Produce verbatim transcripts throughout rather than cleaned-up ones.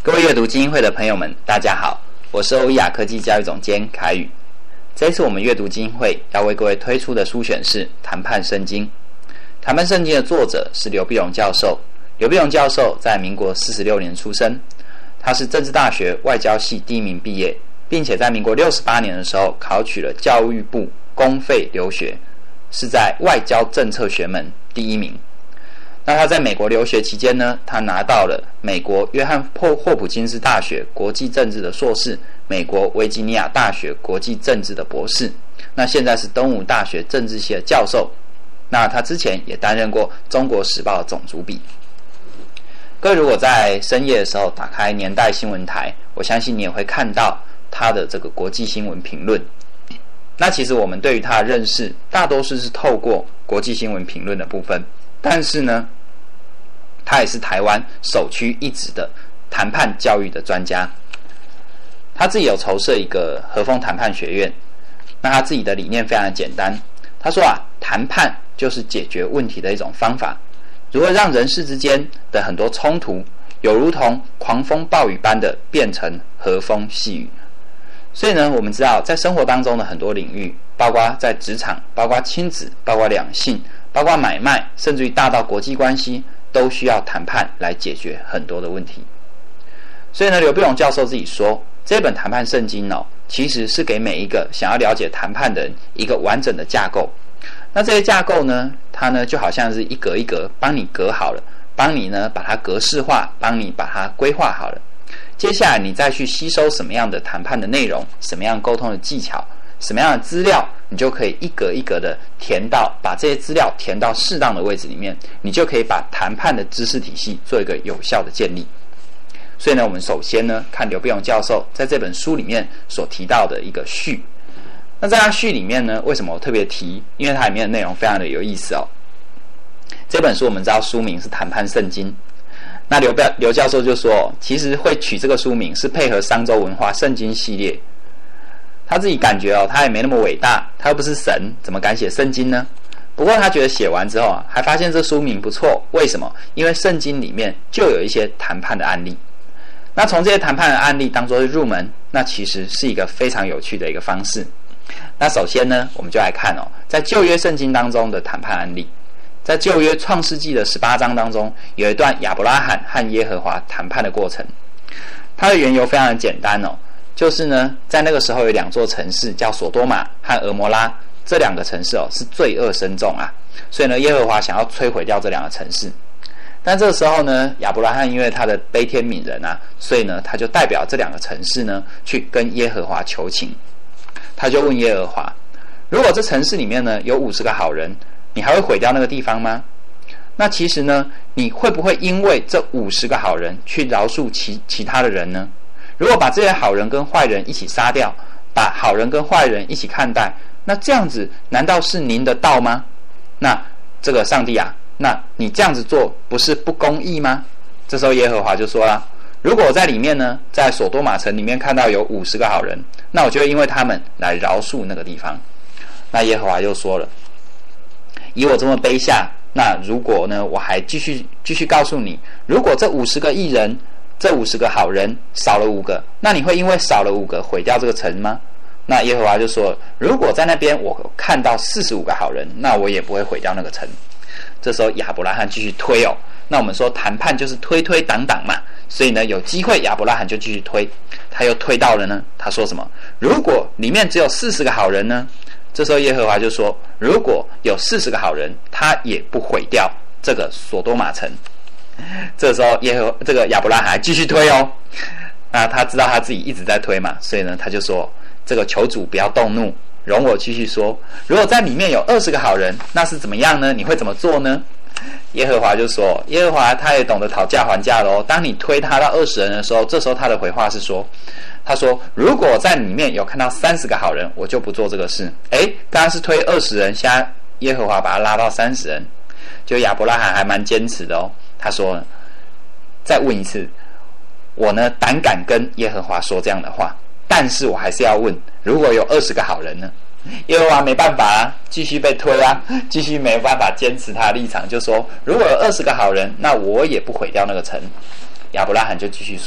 各位阅读基金会的朋友们，大家好，我是欧亚科技教育总监凯宇。这一次我们阅读基金会要为各位推出的书选是《谈判圣经》。《谈判圣经》的作者是刘必荣教授。刘必荣教授在民国四十六年出生，他是政治大学外交系第一名毕业，并且在民国六十八年的时候考取了教育部公费留学，是在外交政策学门第一名。那他在美国留学期间呢，他拿到了美国约翰霍普金斯大学国际政治的硕士，美国维吉尼亚大学国际政治的博士。那现在是东吴大学政治系的教授。那他之前也担任过中国时报的总主笔。各位如果在深夜的时候打开年代新闻台，我相信你也会看到他的这个国际新闻评论。那其实我们对于他的认识大多数是透过国际新闻评论的部分，但是呢他也是台湾首屈一指的谈判教育的专家。他自己有筹设一个和风谈判学院。那他自己的理念非常的简单，他说啊，谈判就是解决问题的一种方法，如何让人事之间的很多冲突有如同狂风暴雨般的变成和风细雨。所以呢，我们知道在生活当中的很多领域，包括在职场，包括亲子，包括两性，包括买卖，甚至于大到国际关系，都需要谈判来解决很多的问题。所以呢，刘必荣教授自己说，这本谈判圣经哦，其实是给每一个想要了解谈判的人一个完整的架构。那这些架构呢，它呢就好像是一格一格帮你格好了，帮你呢把它格式化，帮你把它规划好了。接下来你再去吸收什么样的谈判的内容，什么样沟通的技巧，什么样的资料，你就可以一格一格的填到，把这些资料填到适当的位置里面，你就可以把谈判的知识体系做一个有效的建立。所以呢，我们首先呢看刘必荣教授在这本书里面所提到的一个序。那在他序里面呢，为什么我特别提？因为它里面的内容非常的有意思哦。这本书我们知道书名是《谈判圣经》，那 刘, 刘教授就说，其实会取这个书名是配合商周文化圣经系列。他自己感觉哦，他也没那么伟大，他又不是神，怎么敢写圣经呢？不过他觉得写完之后啊，还发现这书名不错。为什么？因为圣经里面就有一些谈判的案例。那从这些谈判的案例当作入门，那其实是一个非常有趣的一个方式。那首先呢，我们就来看哦，在旧约圣经当中的谈判案例。在旧约创世纪的十八章当中，有一段亚伯拉罕和耶和华谈判的过程。它的缘由非常的简单哦，就是呢，在那个时候有两座城市叫索多玛和俄摩拉，这两个城市哦是罪恶深重啊，所以呢，耶和华想要摧毁掉这两个城市。但这个时候呢，亚伯拉罕因为他的悲天悯人啊，所以呢，他就代表这两个城市呢，去跟耶和华求情。他就问耶和华，如果这城市里面呢有五十个好人，你还会毁掉那个地方吗？那其实呢，你会不会因为这五十个好人去饶恕其其他的人呢？如果把这些好人跟坏人一起杀掉，把好人跟坏人一起看待，那这样子难道是您的道吗？那这个上帝啊，那你这样子做不是不公义吗？这时候耶和华就说了，如果我在里面呢，在索多玛城里面看到有五十个好人，那我就会因为他们来饶恕那个地方。那耶和华又说了，以我这么卑下，那如果呢，我还继续继续告诉你，如果这五十个义人，这五十个好人少了五个，那你会因为少了五个毁掉这个城吗？那耶和华就说，如果在那边我看到四十五个好人，那我也不会毁掉那个城。这时候亚伯拉罕继续推哦，那我们说谈判就是推推挡挡嘛，所以呢，有机会亚伯拉罕就继续推，他又推到了呢，他说什么？如果里面只有四十个好人呢？这时候耶和华就说，如果有四十个好人，他也不毁掉这个索多玛城。这时候耶和这个亚伯拉罕还继续推哦，那他知道他自己一直在推嘛，所以呢，他就说，这个求主不要动怒，容我继续说，如果在里面有二十个好人，那是怎么样呢？你会怎么做呢？耶和华就说，耶和华他也懂得讨价还价咯。当你推他到二十人的时候，这时候他的回话是说，他说，如果我在里面有看到三十个好人，我就不做这个事。诶，刚刚是推二十人，现在耶和华把他拉到三十人，就亚伯拉罕还蛮坚持的哦。他说，再问一次，我呢胆敢跟耶和华说这样的话，但是我还是要问，如果有二十个好人呢？耶和华没办法啊，继续被推啊，继续没办法坚持他的立场，就说如果有二十个好人，那我也不毁掉那个城。亚伯拉罕就继续说，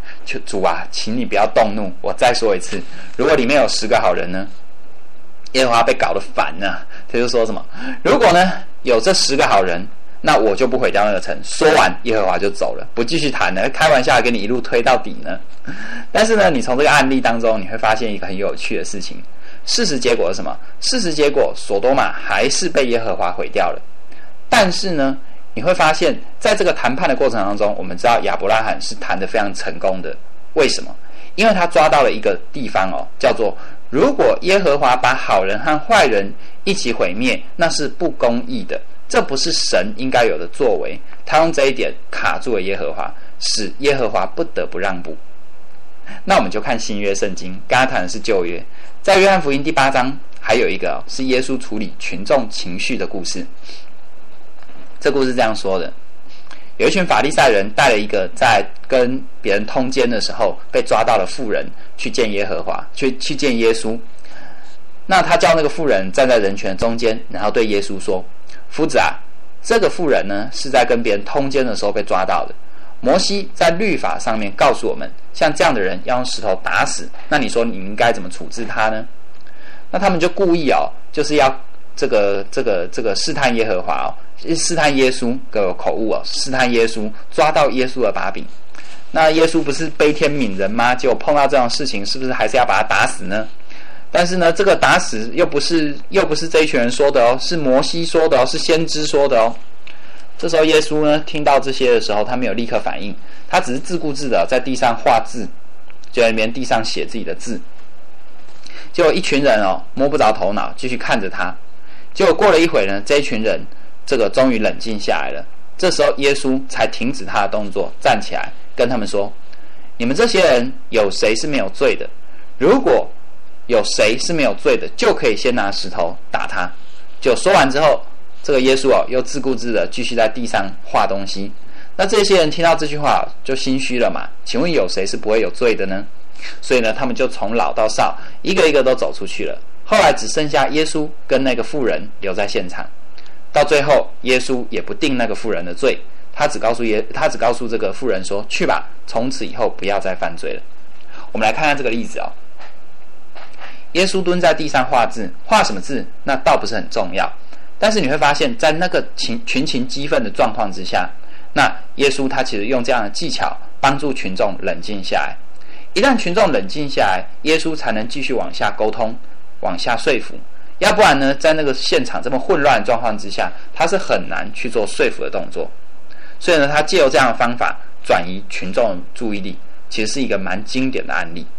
就主啊，请你不要动怒。我再说一次，如果里面有十个好人呢？耶和华被搞得烦了，他就说什么？如果呢有这十个好人，那我就不毁掉那个城。说完，耶和华就走了，不继续谈了，开玩笑，给你一路推到底呢。但是呢，你从这个案例当中，你会发现一个很有趣的事情。事实结果是什么？事实结果，所多玛还是被耶和华毁掉了。但是呢，你会发现在这个谈判的过程当中，我们知道亚伯拉罕是谈得非常成功的。为什么？因为他抓到了一个地方哦，叫做如果耶和华把好人和坏人一起毁灭，那是不公义的，这不是神应该有的作为。他用这一点卡住了耶和华，使耶和华不得不让步。那我们就看新约圣经，刚才谈的是旧约，在约翰福音第八章还有一个、哦、是耶稣处理群众情绪的故事。这故事这样说的：有一群法利赛人带了一个在跟别人通奸的时候被抓到的妇人去见耶和华，去去见耶稣。那他叫那个妇人站在人群中间，然后对耶稣说：夫子啊，这个妇人呢是在跟别人通奸的时候被抓到的。摩西在律法上面告诉我们，像这样的人要用石头打死。那你说你应该怎么处置他呢？那他们就故意哦，就是要这个这个这个试探耶和华哦，试探耶稣，各有口误哦，试探耶稣，抓到耶稣的把柄。那耶稣不是悲天悯人吗？结果碰到这种事情，是不是还是要把他打死呢？但是呢，这个打死又不是又不是这一群人说的哦，是摩西说的哦，是先知说的哦。这时候耶稣呢听到这些的时候，他没有立刻反应，他只是自顾自的在地上画字，就在那边地上写自己的字。结果一群人哦摸不着头脑，继续看着他。结果过了一会呢，这一群人这个终于冷静下来了。这时候耶稣才停止他的动作，站起来跟他们说：你们这些人有谁是没有罪的？如果有谁是没有罪的，就可以先拿石头打他。就说完之后，这个耶稣哦又自顾自的继续在地上画东西。那这些人听到这句话就心虚了嘛，请问有谁是不会有罪的呢？所以呢，他们就从老到少一个一个都走出去了。后来只剩下耶稣跟那个妇人留在现场。到最后，耶稣也不定那个妇人的罪，他只告诉耶，他只告诉这个妇人说：去吧，从此以后不要再犯罪了。我们来看看这个例子哦。耶稣蹲在地上画字，画什么字那倒不是很重要，但是你会发现在那个群群情激愤的状况之下，那耶稣他其实用这样的技巧帮助群众冷静下来。一旦群众冷静下来，耶稣才能继续往下沟通，往下说服。要不然呢，在那个现场这么混乱的状况之下，他是很难去做说服的动作。所以呢，他借由这样的方法转移群众的注意力，其实是一个蛮经典的案例。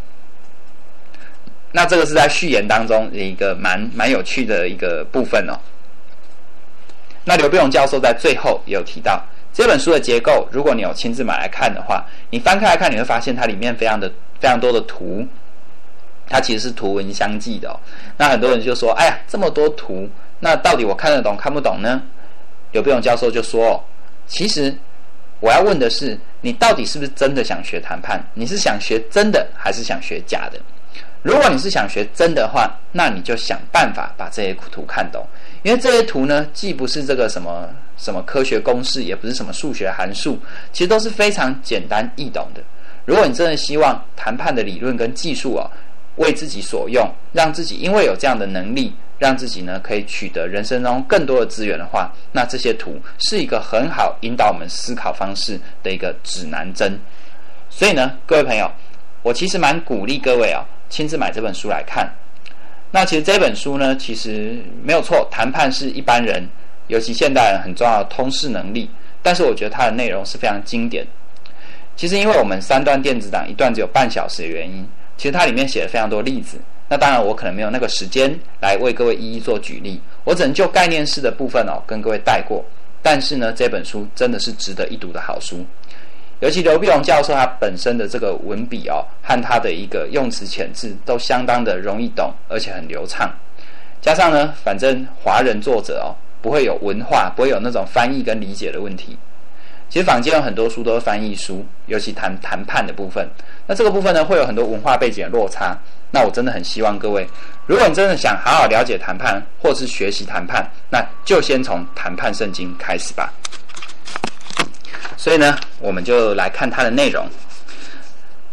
那这个是在序言当中的一个蛮蛮有趣的一个部分哦。那刘必荣教授在最后也有提到，这本书的结构，如果你有亲自买来看的话，你翻开来看，你会发现它里面非常的非常多的图，它其实是图文相记的哦。那很多人就说：“哎呀，这么多图，那到底我看得懂看不懂呢？”刘必荣教授就说：“哦，其实我要问的是，你到底是不是真的想学谈判？你是想学真的，还是想学假的？如果你是想学真的话，那你就想办法把这些图看懂，因为这些图呢，既不是这个什么什么科学公式，也不是什么数学函数，其实都是非常简单易懂的。如果你真的希望谈判的理论跟技术哦，为自己所用，让自己因为有这样的能力，让自己呢可以取得人生中更多的资源的话，那这些图是一个很好引导我们思考方式的一个指南针。所以呢，各位朋友，我其实蛮鼓励各位啊、哦，亲自买这本书来看。那其实这本书呢，其实没有错，谈判是一般人，尤其现代人很重要的通识能力。但是我觉得它的内容是非常经典。其实因为我们三段电子档一段只有半小时的原因，其实它里面写了非常多例子。那当然我可能没有那个时间来为各位一一做举例，我只能就概念式的部分哦跟各位带过。但是呢，这本书真的是值得一读的好书。尤其刘必荣教授他本身的这个文笔哦，和他的一个用词遣字都相当的容易懂，而且很流畅。加上呢，反正华人作者哦，不会有文化，不会有那种翻译跟理解的问题。其实坊间有很多书都是翻译书，尤其谈谈判的部分。那这个部分呢，会有很多文化背景的落差。那我真的很希望各位，如果你真的想好好了解谈判，或是学习谈判，那就先从谈判圣经开始吧。所以呢，我们就来看它的内容。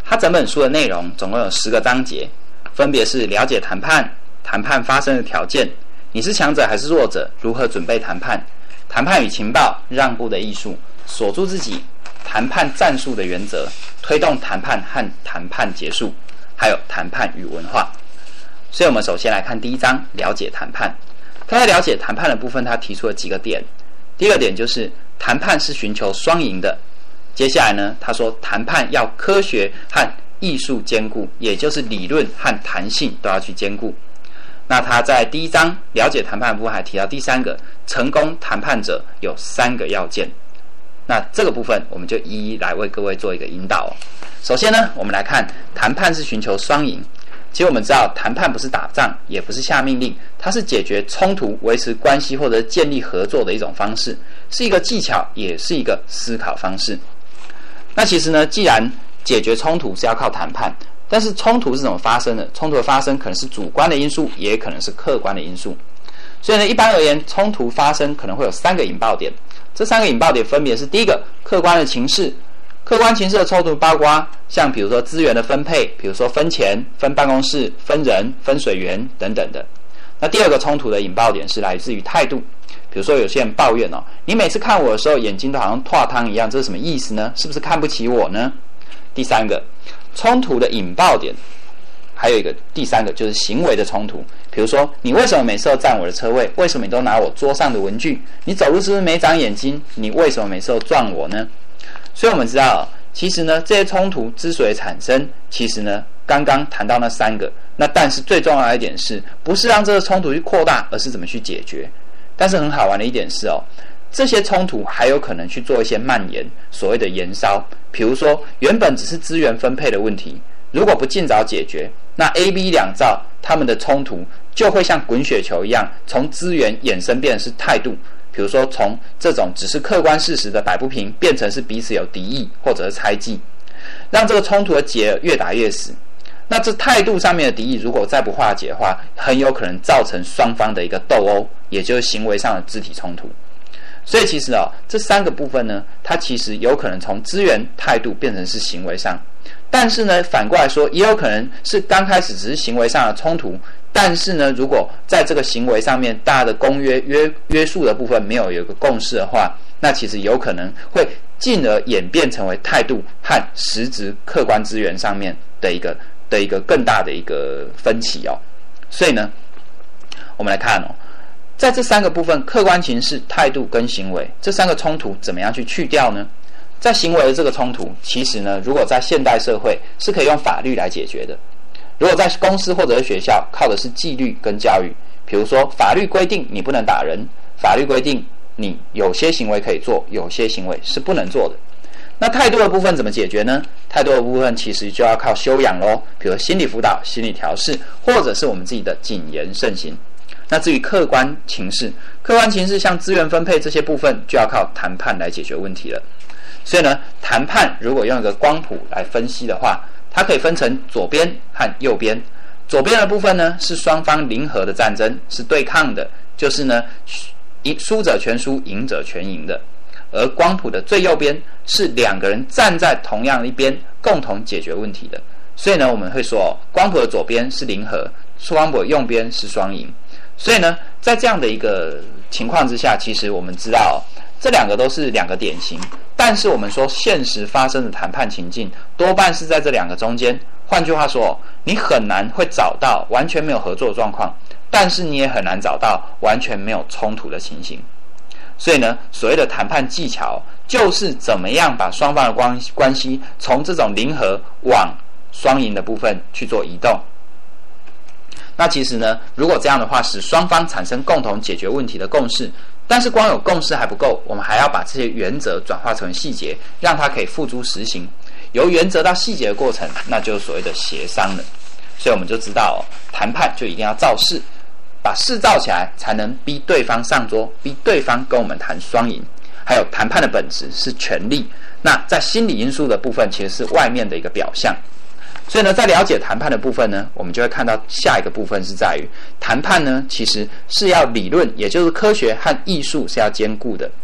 它整本书的内容总共有十个章节，分别是了解谈判、谈判发生的条件、你是强者还是弱者、如何准备谈判、谈判与情报、让步的艺术、锁住自己、谈判战术的原则、推动谈判和谈判结束，还有谈判与文化。所以我们首先来看第一章，了解谈判。他在了解谈判的部分，他提出了几个点。第一个点就是谈判是寻求双赢的。接下来呢，他说谈判要科学和艺术兼顾，也就是理论和弹性都要去兼顾。那他在第一章了解谈判的部分还提到第三个，成功谈判者有三个要件。那这个部分我们就一一来为各位做一个引导哦。首先呢，我们来看谈判是寻求双赢。其实我们知道，谈判不是打仗，也不是下命令，它是解决冲突、维持关系或者建立合作的一种方式，是一个技巧，也是一个思考方式。那其实呢，既然解决冲突是要靠谈判，但是冲突是怎么发生的？冲突的发生可能是主观的因素，也可能是客观的因素。所以呢，一般而言，冲突发生可能会有三个引爆点。这三个引爆点分别是：第一个，客观的情势。客观情势的冲突包括像比如说资源的分配，比如说分钱、分办公室、分人、分水源等等的。那第二个冲突的引爆点是来自于态度，比如说有些人抱怨哦，你每次看我的时候眼睛都好像拓汤一样，这是什么意思呢？是不是看不起我呢？第三个冲突的引爆点，还有一个第三个就是行为的冲突，比如说你为什么每次都占我的车位？为什么你都拿我桌上的文具？你走路是不是没长眼睛？你为什么每次都撞我呢？所以我们知道，其实呢，这些冲突之所以产生，其实呢，刚刚谈到那三个，那但是最重要的一点是，不是让这个冲突去扩大，而是怎么去解决。但是很好玩的一点是哦，这些冲突还有可能去做一些蔓延，所谓的延烧。比如说，原本只是资源分配的问题，如果不尽早解决，那 A、B 两造他们的冲突就会像滚雪球一样，从资源衍生变成是态度。比如说，从这种只是客观事实的摆不平，变成是彼此有敌意或者是猜忌，让这个冲突的结越打越死。那这态度上面的敌意，如果再不化解的话，很有可能造成双方的一个斗殴，也就是行为上的肢体冲突。所以其实哦，这三个部分呢，它其实有可能从资源、态度变成是行为上。但是呢，反过来说，也有可能是刚开始只是行为上的冲突，但是呢，如果在这个行为上面大家的公约约约束的部分没有有一个共识的话，那其实有可能会进而演变成为态度和实质客观资源上面的一个的一个更大的一个分歧哦。所以呢，我们来看哦，在这三个部分，客观情势、态度跟行为这三个冲突怎么样去去掉呢？在行为的这个冲突，其实呢，如果在现代社会是可以用法律来解决的。如果在公司或者是学校，靠的是纪律跟教育。比如说，法律规定你不能打人，法律规定你有些行为可以做，有些行为是不能做的。那态度的部分怎么解决呢？态度的部分其实就要靠修养咯，比如心理辅导、心理调试，或者是我们自己的谨言慎行。那至于客观情势，客观情势像资源分配这些部分，就要靠谈判来解决问题了。所以呢，谈判如果用一个光谱来分析的话，它可以分成左边和右边。左边的部分呢，是双方零和的战争，是对抗的，就是呢，输者全输，赢者全赢的。而光谱的最右边是两个人站在同样的一边，共同解决问题的。所以呢，我们会说，光谱的左边是零和，光谱的右边是双赢。所以呢，在这样的一个情况之下，其实我们知道，这两个都是两个典型，但是我们说现实发生的谈判情境多半是在这两个中间。换句话说，你很难会找到完全没有合作的状况，但是你也很难找到完全没有冲突的情形。所以呢，所谓的谈判技巧就是怎么样把双方的关关系从这种零和往双赢的部分去做移动。那其实呢，如果这样的话，使双方产生共同解决问题的共识，但是光有共识还不够，我们还要把这些原则转化成细节，让它可以付诸实行。由原则到细节的过程，那就是所谓的协商了。所以我们就知道哦，谈判就一定要造势，把势造起来，才能逼对方上桌，逼对方跟我们谈双赢。还有谈判的本质是权力，那在心理因素的部分其实是外面的一个表象。所以呢，在了解谈判的部分呢，我们就会看到下一个部分是在于谈判呢，其实是要理论，也就是科学和艺术是要兼顾的。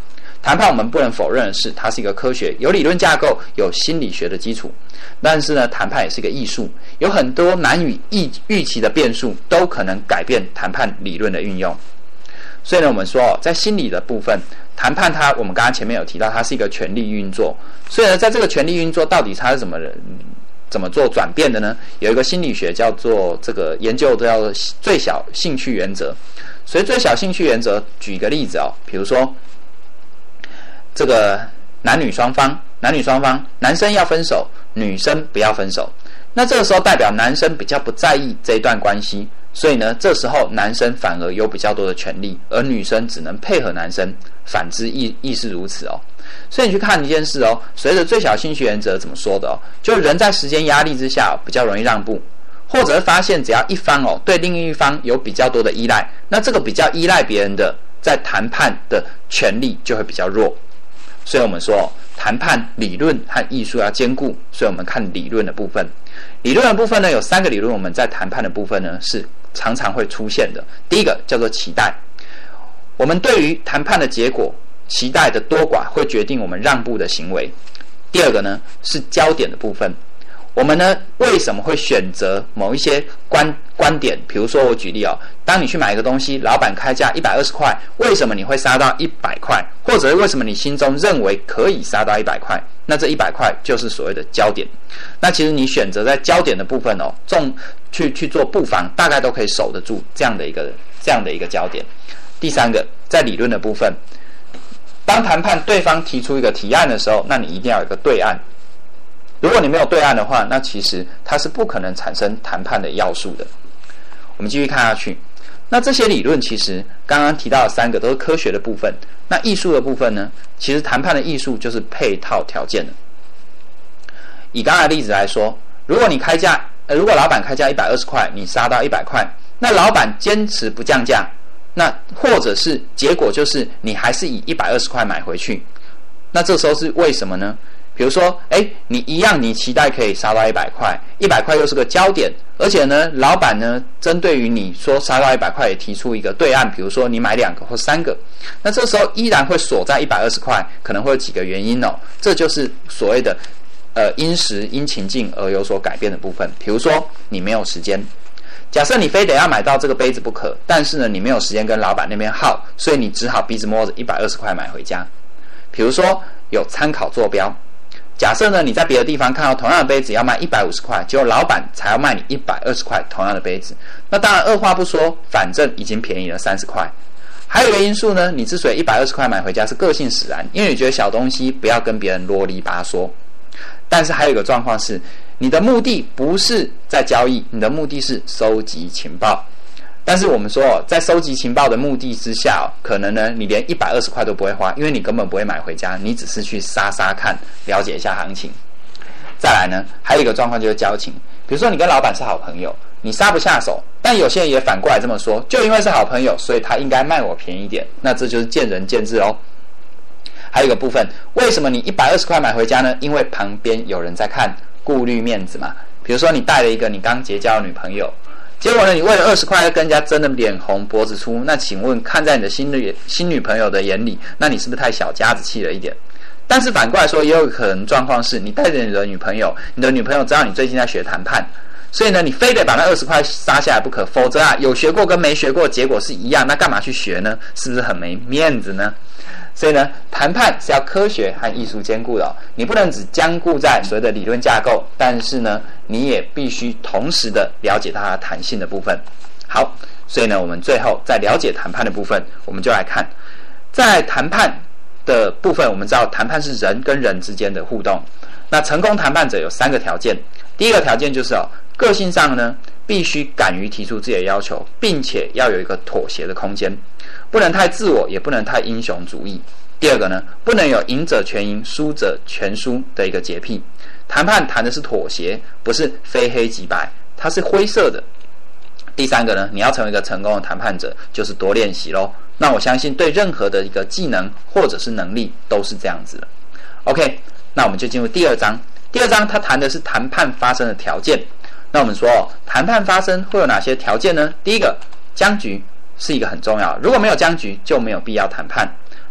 谈判我们不能否认的是，它是一个科学，有理论架构，有心理学的基础。但是呢，谈判也是一个艺术，有很多难以预预期的变数，都可能改变谈判理论的运用。所以呢，我们说在心理的部分，谈判它，我们刚刚前面有提到，它是一个权力运作。所以呢，在这个权力运作，到底它是怎么怎么做转变的呢？有一个心理学叫做这个研究叫做最小兴趣原则。所以最小兴趣原则，举一个例子哦，比如说这个男女双方，男女双方，男生要分手，女生不要分手。那这个时候代表男生比较不在意这一段关系，所以呢，这时候男生反而有比较多的权利，而女生只能配合男生，反之亦亦是如此哦。所以你去看一件事哦，随着最小兴趣原则怎么说的哦，就人在时间压力之下、哦、比较容易让步，或者是发现只要一方哦对另一方有比较多的依赖，那这个比较依赖别人的，在谈判的权利就会比较弱。所以我们说谈判理论和艺术要兼顾，所以我们看理论的部分。理论的部分呢，有三个理论，我们在谈判的部分呢是常常会出现的。第一个叫做期待，我们对于谈判的结果期待的多寡会决定我们让步的行为。第二个呢是焦点的部分，我们呢为什么会选择某一些观观点？比如说我举例哦，当你去买一个东西，老板开价一百二十块，为什么你会杀到一百块？或者是为什么你心中认为可以杀到一百块？那这一百块就是所谓的焦点。那其实你选择在焦点的部分哦，重去去做布防，大概都可以守得住这样的一个这样的一个焦点。第三个，在理论的部分，当谈判对方提出一个提案的时候，那你一定要有一个对岸。如果你没有对岸的话，那其实它是不可能产生谈判的要素的。我们继续看下去，那这些理论其实刚刚提到的三个都是科学的部分，那艺术的部分呢？其实谈判的艺术就是配套条件的。以刚才的例子来说，如果你开价，呃，如果老板开价一百二十块，你杀到一百块，那老板坚持不降价，那或者是结果就是你还是以一百二十块买回去，那这时候是为什么呢？比如说，哎，你一样，你期待可以杀到一百块，一百块又是个焦点，而且呢，老板呢，针对于你说杀到一百块，也提出一个对岸，比如说你买两个或三个，那这时候依然会锁在一百二十块，可能会有几个原因哦，这就是所谓的呃因时因情境而有所改变的部分。比如说你没有时间，假设你非得要买到这个杯子不可，但是呢，你没有时间跟老板那边耗，所以你只好鼻子摸着一百二十块买回家。比如说有参考坐标。假设呢，你在别的地方看到同样的杯子要卖一百五十块，结果老板才要卖你一百二十块同样的杯子，那当然二话不说，反正已经便宜了三十块。还有一个因素呢，你之所以一百二十块买回家是个性使然，因为你觉得小东西不要跟别人啰里吧嗦。但是还有一个状况是，你的目的不是在交易，你的目的是收集情报。但是我们说，在收集情报的目的之下，可能呢，你连一百二十块都不会花，因为你根本不会买回家，你只是去杀杀看，了解一下行情。再来呢，还有一个状况就是交情，比如说你跟老板是好朋友，你杀不下手，但有些人也反过来这么说，就因为是好朋友，所以他应该卖我便宜一点，那这就是见仁见智哦。还有一个部分，为什么你一百二十块买回家呢？因为旁边有人在看，顾虑面子嘛。比如说你带了一个你刚结交的女朋友，结果呢，你为了二十块跟人家争得脸红脖子粗，那请问看在你的新女新女朋友的眼里，那你是不是太小家子气了一点？但是反过来说，也有可能状况是，你带着你的女朋友，你的女朋友知道你最近在学谈判，所以呢，你非得把那二十块杀下来不可，否则啊，有学过跟没学过结果是一样，那干嘛去学呢？是不是很没面子呢？所以呢，谈判是要科学和艺术兼顾的哦，你不能只僵固在所谓的理论架构，但是呢，你也必须同时的了解它的弹性的部分。好，所以呢，我们最后在了解谈判的部分，我们就来看，在谈判的部分，我们知道谈判是人跟人之间的互动。那成功谈判者有三个条件，第一个条件就是哦，个性上呢，必须敢于提出自己的要求，并且要有一个妥协的空间。不能太自我，也不能太英雄主义。第二个呢，不能有赢者全赢、输者全输的一个洁癖。谈判谈的是妥协，不是非黑即白，它是灰色的。第三个呢，你要成为一个成功的谈判者，就是多练习咯。那我相信对任何的一个技能或者是能力都是这样子的。OK， 那我们就进入第二章。第二章它谈的是谈判发生的条件。那我们说哦，谈判发生会有哪些条件呢？第一个，僵局是一个很重要，如果没有僵局就没有必要谈判。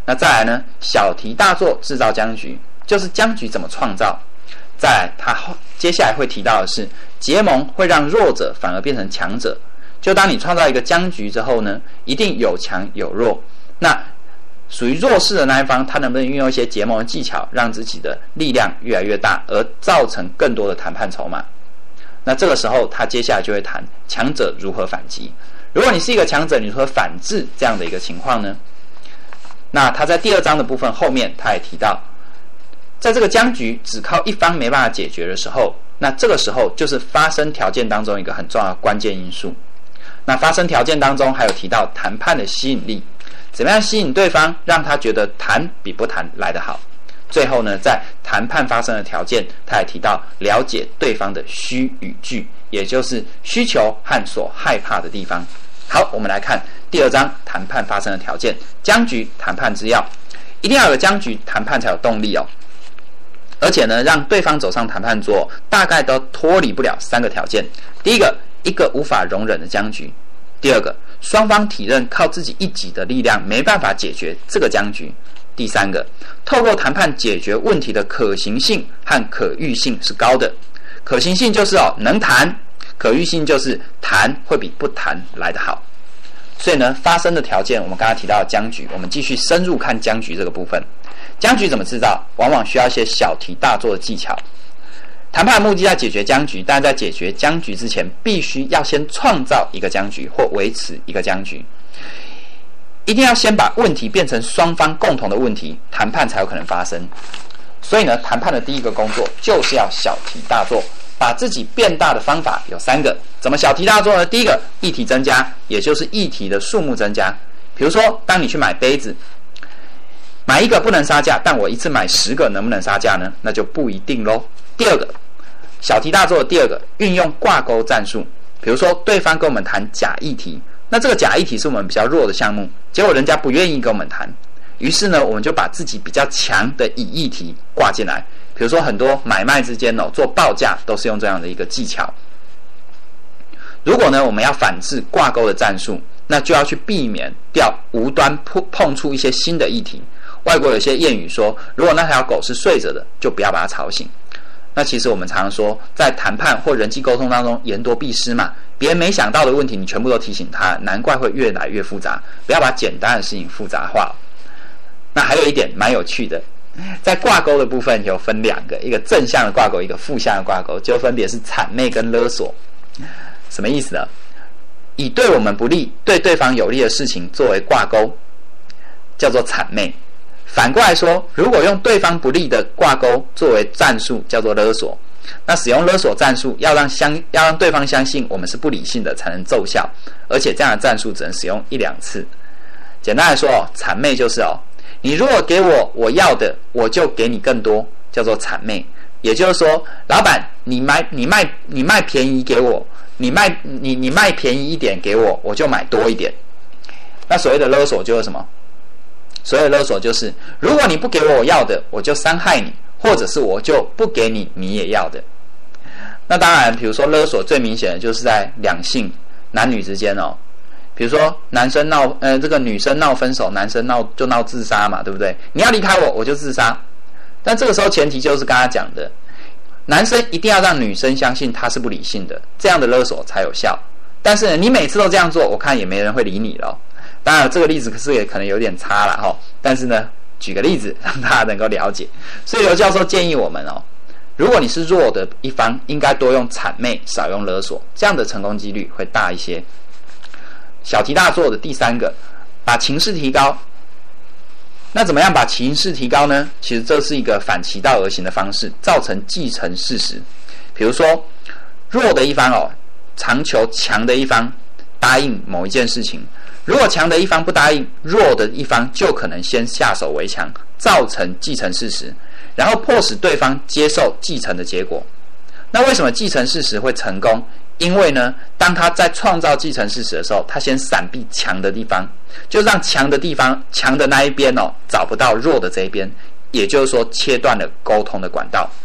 那再来呢，小题大做制造僵局，就是僵局怎么创造。再来，他接下来会提到的是，结盟会让弱者反而变成强者。就当你创造一个僵局之后呢，一定有强有弱。那属于弱势的那一方，他能不能运用一些结盟的技巧，让自己的力量越来越大，而造成更多的谈判筹码？那这个时候，他接下来就会谈强者如何反击。如果你是一个强者，你如何反制这样的一个情况呢？那他在第二章的部分后面，他也提到，在这个僵局只靠一方没办法解决的时候，那这个时候就是发生条件当中一个很重要的关键因素。那发生条件当中还有提到谈判的吸引力，怎么样吸引对方，让他觉得谈比不谈来得好。最后呢，在谈判发生的条件，他也提到了解对方的需与惧，也就是需求和所害怕的地方。好，我们来看第二章谈判发生的条件，僵局谈判之要。一定要有僵局，谈判才有动力哦。而且呢，让对方走上谈判桌，大概都脱离不了三个条件。第一个，一个无法容忍的僵局；第二个，双方体认靠自己一己的力量没办法解决这个僵局；第三个，透过谈判解决问题的可行性和可预性是高的。可行性就是哦能谈，可预性就是谈会比不谈来得好。所以呢，发生的条件我们刚刚提到的僵局，我们继续深入看僵局这个部分。僵局怎么制造？往往需要一些小题大做的技巧。谈判的目的在解决僵局，但在解决僵局之前，必须要先创造一个僵局或维持一个僵局。一定要先把问题变成双方共同的问题，谈判才有可能发生。所以呢，谈判的第一个工作就是要小题大做。把自己变大的方法有三个，怎么小题大做呢？第一个，议题增加，也就是议题的数目增加。比如说，当你去买杯子，买一个不能杀价，但我一次买十个能不能杀价呢？那就不一定咯。第二个，小题大做的第二个，运用挂钩战术。比如说，对方跟我们谈假议题，那这个假议题是我们比较弱的项目，结果人家不愿意跟我们谈，于是呢，我们就把自己比较强的以议题挂进来。比如说，很多买卖之间哦，做报价都是用这样的一个技巧。如果呢，我们要反制挂钩的战术，那就要去避免掉无端碰触一些新的议题。外国有些谚语说，如果那条狗是睡着的，就不要把它吵醒。那其实我们常常说，在谈判或人际沟通当中，言多必失嘛。别人没想到的问题，你全部都提醒他，难怪会越来越复杂。不要把简单的事情复杂化。那还有一点蛮有趣的。在挂钩的部分有分两个，一个正向的挂钩，一个负向的挂钩，就分别是谄媚跟勒索。什么意思呢？以对我们不利、对对方有利的事情作为挂钩，叫做谄媚。反过来说，如果用对方不利的挂钩作为战术，叫做勒索。那使用勒索战术，要让相要让对方相信我们是不理性的，才能奏效。而且这样的战术只能使用一两次。简单来说哦，谄媚就是哦。你如果给我我要的，我就给你更多，叫做谄媚。也就是说，老板，你卖你卖你卖便宜给我，你卖你你卖便宜一点给我，我就买多一点。那所谓的勒索就是什么？所谓的勒索就是，如果你不给我我要的，我就伤害你，或者是我就不给你你也要的。那当然，比如说勒索最明显的就是在两性男女之间哦。比如说男生闹呃这个女生闹分手，男生闹就闹自杀嘛，对不对？你要离开我，我就自杀。但这个时候前提就是刚刚讲的，男生一定要让女生相信他是不理性的，这样的勒索才有效。但是呢，你每次都这样做，我看也没人会理你了哦。当然这个例子可是也可能有点差了哈，但是呢，举个例子让大家能够了解。所以刘教授建议我们哦，如果你是弱的一方，应该多用谄媚，少用勒索，这样的成功几率会大一些。小题大做的第三个，把情势提高。那怎么样把情势提高呢？其实这是一个反其道而行的方式，造成既成事实。比如说，弱的一方哦，常求强的一方答应某一件事情。如果强的一方不答应，弱的一方就可能先下手为强，造成既成事实，然后迫使对方接受既成的结果。那为什么既成事实会成功？因为呢，当他在创造既成事实的时候，他先闪避强的地方，就让强的地方、强的那一边哦找不到弱的这一边，也就是说切断了沟通的管道。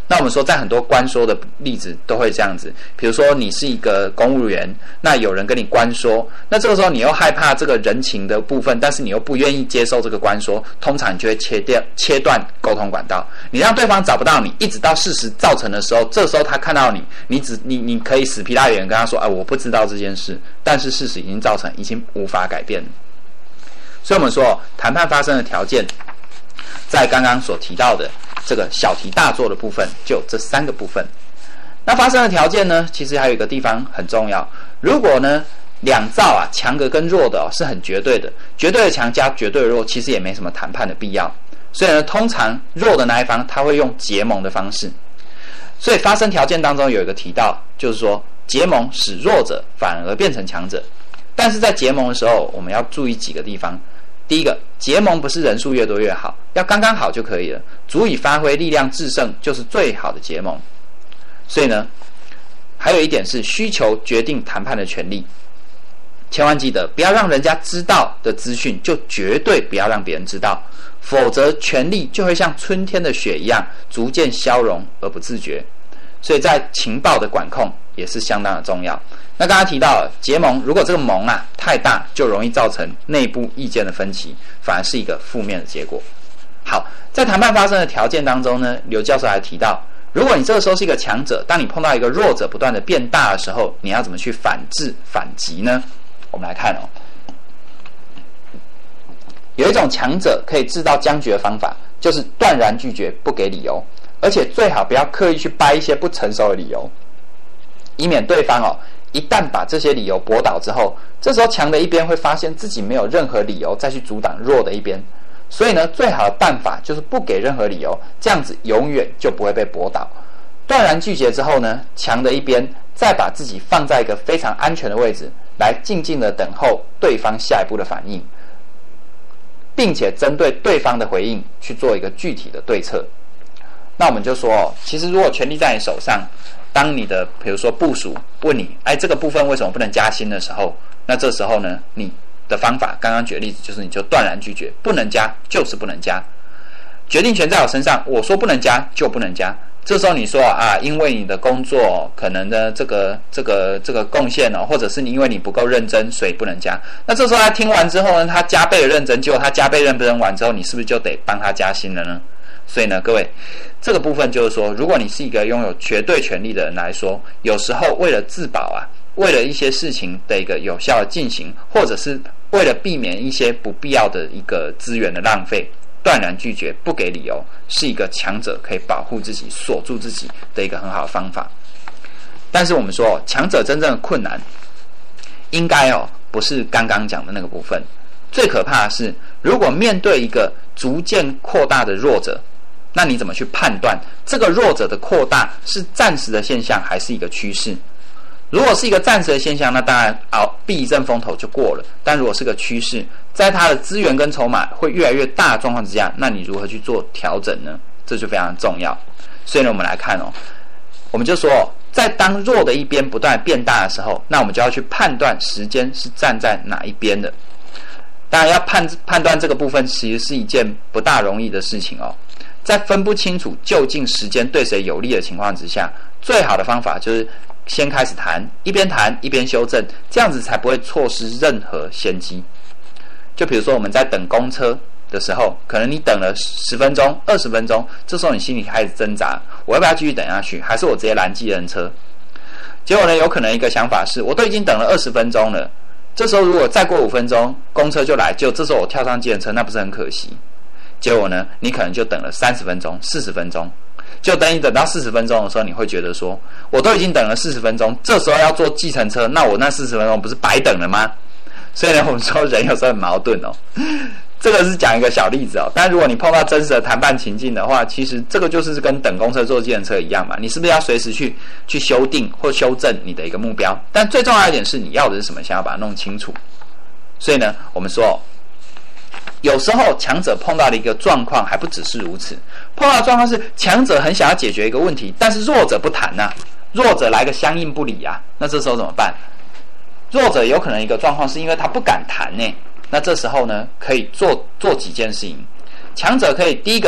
那我们说，在很多关说的例子都会这样子，比如说你是一个公务员，那有人跟你关说，那这个时候你又害怕这个人情的部分，但是你又不愿意接受这个关说，通常你就会切掉切断沟通管道，你让对方找不到你，一直到事实造成的时候，这时候他看到你，你只你你可以死皮赖脸跟他说，哎，我不知道这件事，但是事实已经造成，已经无法改变了。所以我们说，谈判发生的条件，在刚刚所提到的这个小题大做的部分，就有这三个部分。那发生的条件呢，其实还有一个地方很重要。如果呢两造啊，强的跟弱的、哦、是很绝对的，绝对的强加绝对的弱，其实也没什么谈判的必要。所以呢，通常弱的那一方他会用结盟的方式。所以发生条件当中有一个提到，就是说结盟使弱者反而变成强者。但是在结盟的时候，我们要注意几个地方。第一个，结盟不是人数越多越好，要刚刚好就可以了，足以发挥力量制胜就是最好的结盟。所以呢，还有一点是需求决定谈判的权利，千万记得不要让人家知道的资讯就绝对不要让别人知道，否则权力就会像春天的雪一样逐渐消融而不自觉。所以在情报的管控也是相当的重要。那刚才提到了结盟，如果这个盟啊太大，就容易造成内部意见的分歧，反而是一个负面的结果。好，在谈判发生的条件当中呢，刘教授还提到，如果你这个时候是一个强者，当你碰到一个弱者不断的变大的时候，你要怎么去反制反击呢？我们来看哦，有一种强者可以制造僵局的方法，就是断然拒绝，不给理由，而且最好不要刻意去掰一些不成熟的理由，以免对方哦一旦把这些理由驳倒之后，这时候强的一边会发现自己没有任何理由再去阻挡弱的一边。所以呢，最好的办法就是不给任何理由，这样子永远就不会被驳倒。断然拒绝之后呢，强的一边再把自己放在一个非常安全的位置，来静静的等候对方下一步的反应，并且针对对方的回应去做一个具体的对策。那我们就说哦，其实如果权力在你手上，当你的比如说部属问你，哎，这个部分为什么不能加薪的时候，那这时候呢，你的方法，刚刚举的例子就是你就断然拒绝，不能加就是不能加，决定权在我身上，我说不能加就不能加。这时候你说啊，因为你的工作可能的这个这个这个贡献哦，或者是你因为你不够认真，所以不能加。那这时候他听完之后呢，他加倍的认真，结果他加倍认真完之后，你是不是就得帮他加薪了呢？所以呢，各位，这个部分就是说，如果你是一个拥有绝对权力的人来说，有时候为了自保啊，为了一些事情的一个有效的进行，或者是为了避免一些不必要的一个资源的浪费，断然拒绝，不给理由，是一个强者可以保护自己、锁住自己的一个很好的方法。但是我们说，强者真正的困难，应该哦，不是刚刚讲的那个部分。最可怕的是，如果面对一个逐渐扩大的弱者，那你怎么去判断这个弱者的扩大是暂时的现象还是一个趋势？如果是一个暂时的现象，那当然啊，避一阵风头就过了。但如果是个趋势，在它的资源跟筹码会越来越大的状况之下，那你如何去做调整呢？这就非常重要。所以呢，我们来看哦，我们就说，在当弱的一边不断变大的时候，那我们就要去判断时间是站在哪一边的。当然，要判判断这个部分，其实是一件不大容易的事情哦。在分不清楚究竟时间对谁有利的情况之下，最好的方法就是先开始谈，一边谈一边修正，这样子才不会错失任何先机。就比如说我们在等公车的时候，可能你等了十分钟、二十分钟，这时候你心里开始挣扎，我要不要继续等下去，还是我直接拦计程车？结果呢，有可能一个想法是，我都已经等了二十分钟了，这时候如果再过五分钟，公车就来，就这时候我跳上计程车，那不是很可惜？结果呢，你可能就等了三十分钟、四十分钟，就等你等到四十分钟的时候，你会觉得说，我都已经等了四十分钟，这时候要坐计程车，那我那四十分钟不是白等了吗？所以呢，我们说人有时候很矛盾哦。这个是讲一个小例子哦，但如果你碰到真实的谈判情境的话，其实这个就是跟等公车坐计程车一样嘛，你是不是要随时去去修订或修正你的一个目标？但最重要一点是，你要的是什么，想要把它弄清楚。所以呢，我们说，有时候强者碰到的一个状况还不只是如此，碰到的状况是强者很想要解决一个问题，但是弱者不谈啊，弱者来个相应不理啊，那这时候怎么办？弱者有可能一个状况是因为他不敢谈呢，那这时候呢，可以做做几件事情。强者可以第一个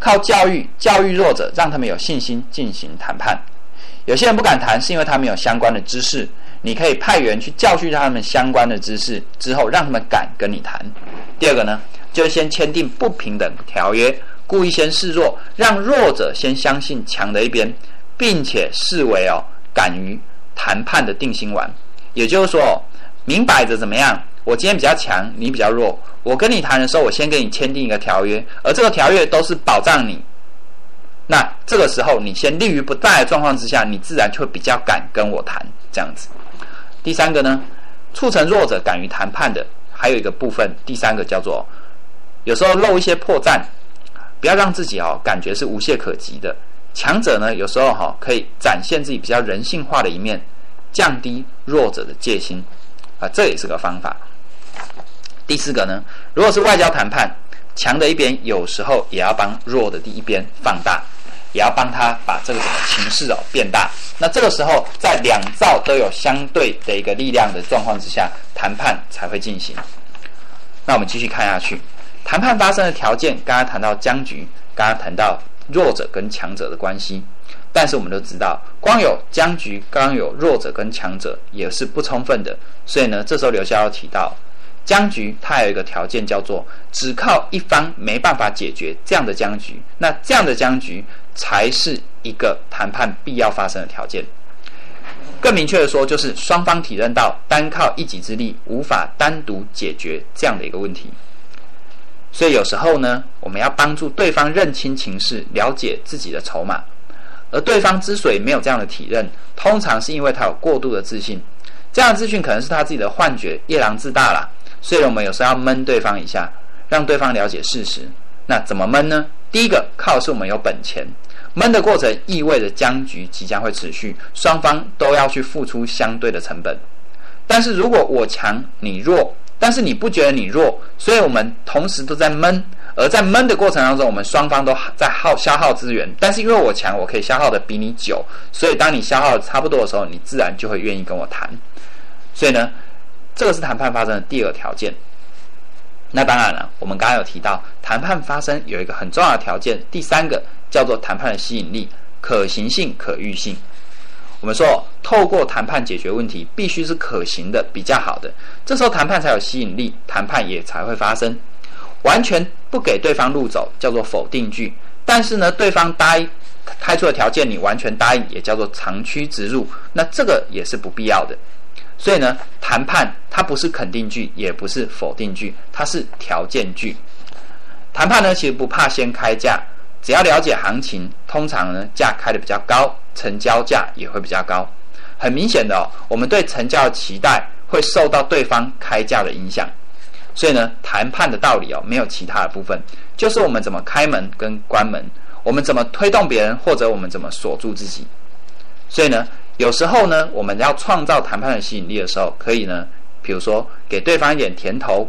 靠教育教育弱者，让他们有信心进行谈判。有些人不敢谈，是因为他们有相关的知识，你可以派员去教训他们相关的知识之后，让他们敢跟你谈。第二个呢，就是先签订不平等条约，故意先示弱，让弱者先相信强的一边，并且视为哦敢于谈判的定心丸。也就是说、哦，明摆着怎么样？我今天比较强，你比较弱。我跟你谈的时候，我先跟你签订一个条约，而这个条约都是保障你。那这个时候，你先立于不在的状况之下，你自然就会比较敢跟我谈，这样子。第三个呢，促成弱者敢于谈判的，还有一个部分，第三个叫做有时候露一些破绽，不要让自己哦感觉是无懈可击的。强者呢，有时候哈、哦、可以展现自己比较人性化的一面，降低弱者的戒心啊，这也是个方法。第四个呢，如果是外交谈判，强的一边有时候也要帮弱的一边放大，也要帮他把这个情势哦变大。那这个时候，在两造都有相对的一个力量的状况之下，谈判才会进行。那我们继续看下去，谈判发生的条件，刚刚谈到僵局，刚刚谈到弱者跟强者的关系。但是我们都知道，光有僵局，光有弱者跟强者也是不充分的。所以呢，这时候刘校要提到，僵局它有一个条件叫做只靠一方没办法解决这样的僵局，那这样的僵局才是一个谈判必要发生的条件。更明确的说，就是双方体认到单靠一己之力无法单独解决这样的一个问题。所以有时候呢，我们要帮助对方认清情势，了解自己的筹码。而对方之所以没有这样的体认，通常是因为他有过度的自信，这样的自信可能是他自己的幻觉，夜郎自大啦。所以我们有时候要闷对方一下，让对方了解事实。那怎么闷呢？第一个，靠的是我们有本钱。闷的过程意味着僵局即将会持续，双方都要去付出相对的成本。但是如果我强你弱，但是你不觉得你弱，所以我们同时都在闷，而在闷的过程当中，我们双方都在耗消耗资源。但是因为我强，我可以消耗的比你久，所以当你消耗的差不多的时候，你自然就会愿意跟我谈。所以呢，这个是谈判发生的第二个条件。那当然了，我们刚刚有提到，谈判发生有一个很重要的条件，第三个叫做谈判的吸引力、可行性、可预性。我们说，透过谈判解决问题，必须是可行的，比较好的，这时候谈判才有吸引力，谈判也才会发生。完全不给对方路走，叫做否定句。但是呢，对方答应开出的条件，你完全答应，也叫做长驱直入。那这个也是不必要的。所以呢，谈判它不是肯定句，也不是否定句，它是条件句。谈判呢，其实不怕先开价，只要了解行情，通常呢价开得比较高，成交价也会比较高。很明显的哦，我们对成交的期待会受到对方开价的影响。所以呢，谈判的道理哦，没有其他的部分，就是我们怎么开门跟关门，我们怎么推动别人，或者我们怎么锁住自己。所以呢，有时候呢，我们要创造谈判的吸引力的时候，可以呢，比如说给对方一点甜头，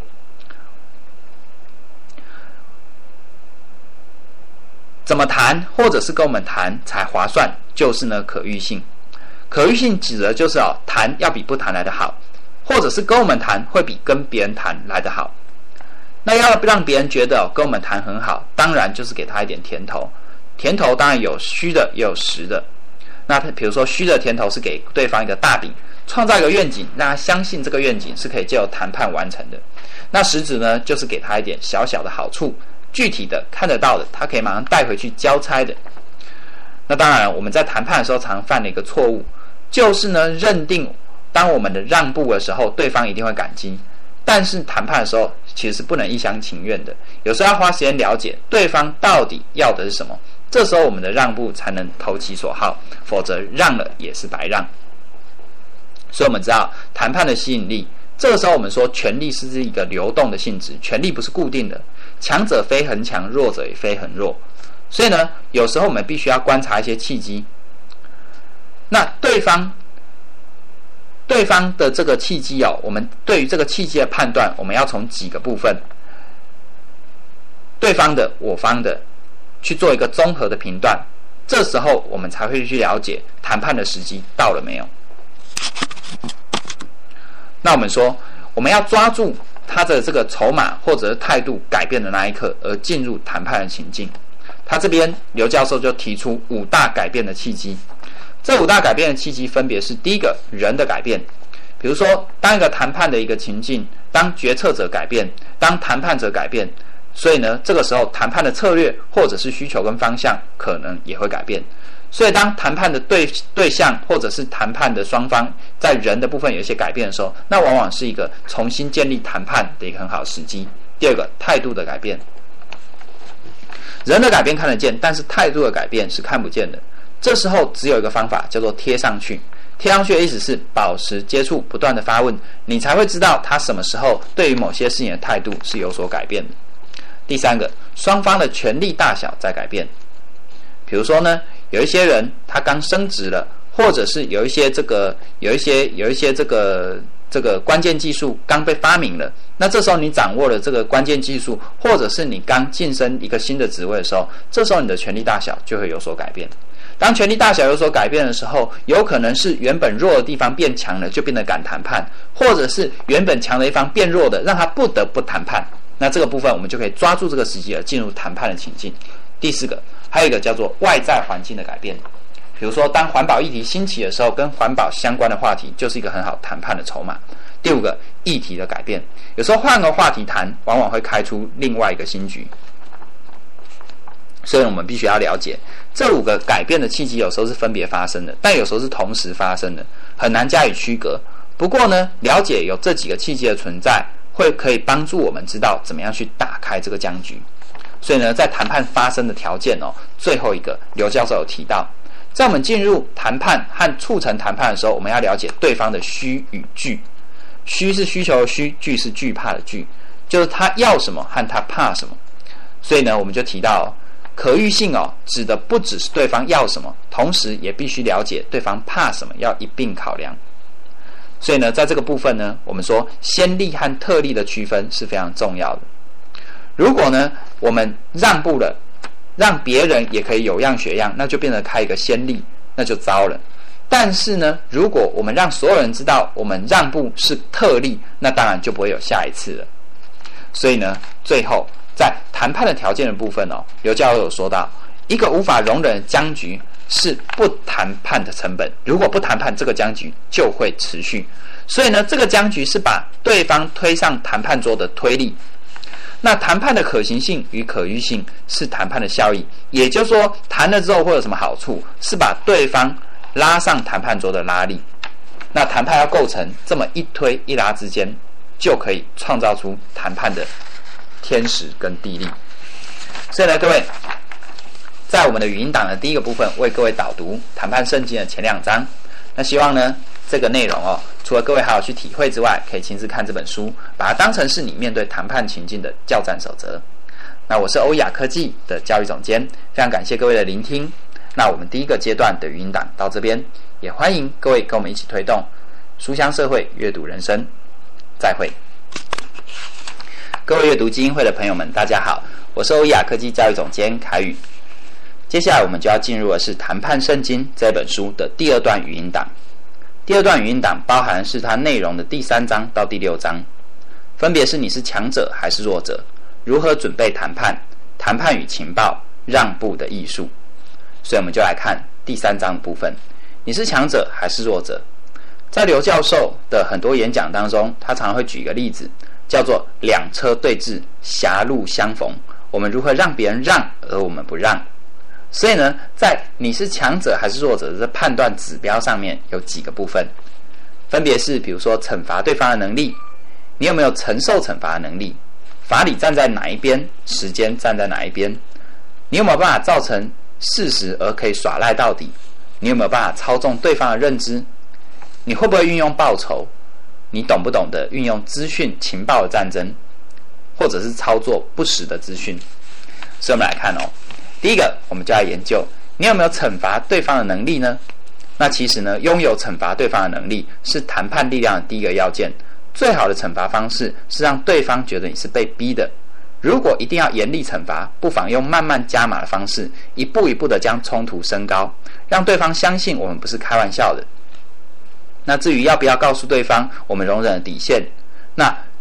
怎么谈，或者是跟我们谈才划算，就是呢可预性。可预性指的就是哦，谈要比不谈来得好。或者是跟我们谈会比跟别人谈来得好。那要让别人觉得、哦、跟我们谈很好，当然就是给他一点甜头。甜头当然有虚的也有实的。那比如说虚的甜头是给对方一个大饼，创造一个愿景，让他相信这个愿景是可以借由谈判完成的。那实质呢，就是给他一点小小的好处，具体的看得到的，他可以马上带回去交差的。那当然我们在谈判的时候常犯了一个错误，就是呢认定当我们的让步的时候，对方一定会感激。但是谈判的时候，其实是不能一厢情愿的，有时候要花时间了解对方到底要的是什么，这时候我们的让步才能投其所好，否则让了也是白让。所以我们知道谈判的吸引力，这个时候我们说权力是一个流动的性质，权力不是固定的，强者非恒强，弱者也非恒弱。所以呢，有时候我们必须要观察一些契机。那对方对方的这个契机哦，我们对于这个契机的判断，我们要从几个部分，对方的、我方的，去做一个综合的评断。这时候我们才会去了解谈判的时机到了没有。那我们说，我们要抓住他的这个筹码或者是态度改变的那一刻，而进入谈判的情境。 他这边刘教授就提出五大改变的契机。这五大改变的契机分别是：第一个，人的改变，比如说当一个谈判的一个情境，当决策者改变，当谈判者改变，所以呢，这个时候谈判的策略或者是需求跟方向可能也会改变。所以当谈判的对对象或者是谈判的双方在人的部分有一些改变的时候，那往往是一个重新建立谈判的一个很好的时机。第二个，态度的改变，人的改变看得见，但是态度的改变是看不见的。这时候只有一个方法，叫做贴上去。贴上去的意思是保持接触，不断的发问，你才会知道他什么时候对于某些事情的态度是有所改变的。第三个，双方的权力大小在改变。比如说呢，有一些人他刚升职了，或者是有一些这个有一些有一些这个这个关键技术刚被发明了，那这时候你掌握了这个关键技术，或者是你刚晋升一个新的职位的时候，这时候你的权力大小就会有所改变。当权力大小有所改变的时候，有可能是原本弱的地方变强了，就变得敢谈判，或者是原本强的一方变弱的，让他不得不谈判。那这个部分我们就可以抓住这个时机而进入谈判的情境。第四个，还有一个叫做外在环境的改变。比如说当环保议题兴起的时候，跟环保相关的话题就是一个很好谈判的筹码。第五个，议题的改变，有时候换个话题谈，往往会开出另外一个新局。所以我们必须要了解这五个改变的契机，有时候是分别发生的，但有时候是同时发生的，很难加以区隔。不过呢，了解有这几个契机的存在，会可以帮助我们知道怎么样去打开这个僵局。所以呢，在谈判发生的条件哦，最后一个刘教授有提到，在我们进入谈判和促成谈判的时候，我们要了解对方的需与惧。需是需求的需，惧是惧怕的惧，就是他要什么和他怕什么。所以呢，我们就提到、哦、可遇性哦，指的不只是对方要什么，同时也必须了解对方怕什么，要一并考量。所以呢，在这个部分呢，我们说先例和特例的区分是非常重要的。如果呢，我们让步了，让别人也可以有样学样，那就变成开一个先例，那就糟了。但是呢，如果我们让所有人知道我们让步是特例，那当然就不会有下一次了。所以呢，最后在谈判的条件的部分哦，刘教授有说到，一个无法容忍的僵局是不谈判的成本。如果不谈判，这个僵局就会持续。所以呢，这个僵局是把对方推上谈判桌的推力。那谈判的可行性与可遇性是谈判的效益，也就是说，谈了之后会有什么好处，是把对方拉上谈判桌的拉力。那谈判要构成这么一推一拉之间，就可以创造出谈判的天时跟地利。所以呢，各位，在我们的语音档的第一个部分，为各位导读谈判圣经的前两章。那希望呢，这个内容哦，除了各位好好去体会之外，可以亲自看这本书，把它当成是你面对谈判情境的教战守则。那我是欧亚科技的教育总监，非常感谢各位的聆听。那我们第一个阶段的语音档到这边，也欢迎各位跟我们一起推动书香社会，阅读人生。再会。各位阅读基金会的朋友们，大家好，我是欧亚科技教育总监凯宇。接下来我们就要进入的是《谈判圣经》这本书的第二段语音档。第二段语音档包含的是它内容的第三章到第六章，分别是你是强者还是弱者，如何准备谈判，谈判与情报，让步的艺术。所以我们就来看第三章的部分，你是强者还是弱者。在刘教授的很多演讲当中，他常常会举一个例子，叫做两车对峙，狭路相逢，我们如何让别人让而我们不让。所以呢，在你是强者还是弱者的判断指标上面有几个部分，分别是比如说惩罚对方的能力，你有没有承受惩罚的能力，法理站在哪一边，时间站在哪一边，你有没有办法造成事实而可以耍赖到底，你有没有办法操纵对方的认知，你会不会运用报酬，你懂不懂得运用资讯情报的战争，或者是操作不实的资讯。所以我们来看哦，第一个我们就来研究你有没有惩罚对方的能力呢？那其实呢，拥有惩罚对方的能力是谈判力量的第一个要件。最好的惩罚方式是让对方觉得你是被逼的。如果一定要严厉惩罚，不妨用慢慢加码的方式，一步一步的将冲突升高，让对方相信我们不是开玩笑的。那至于要不要告诉对方我们容忍的底线，那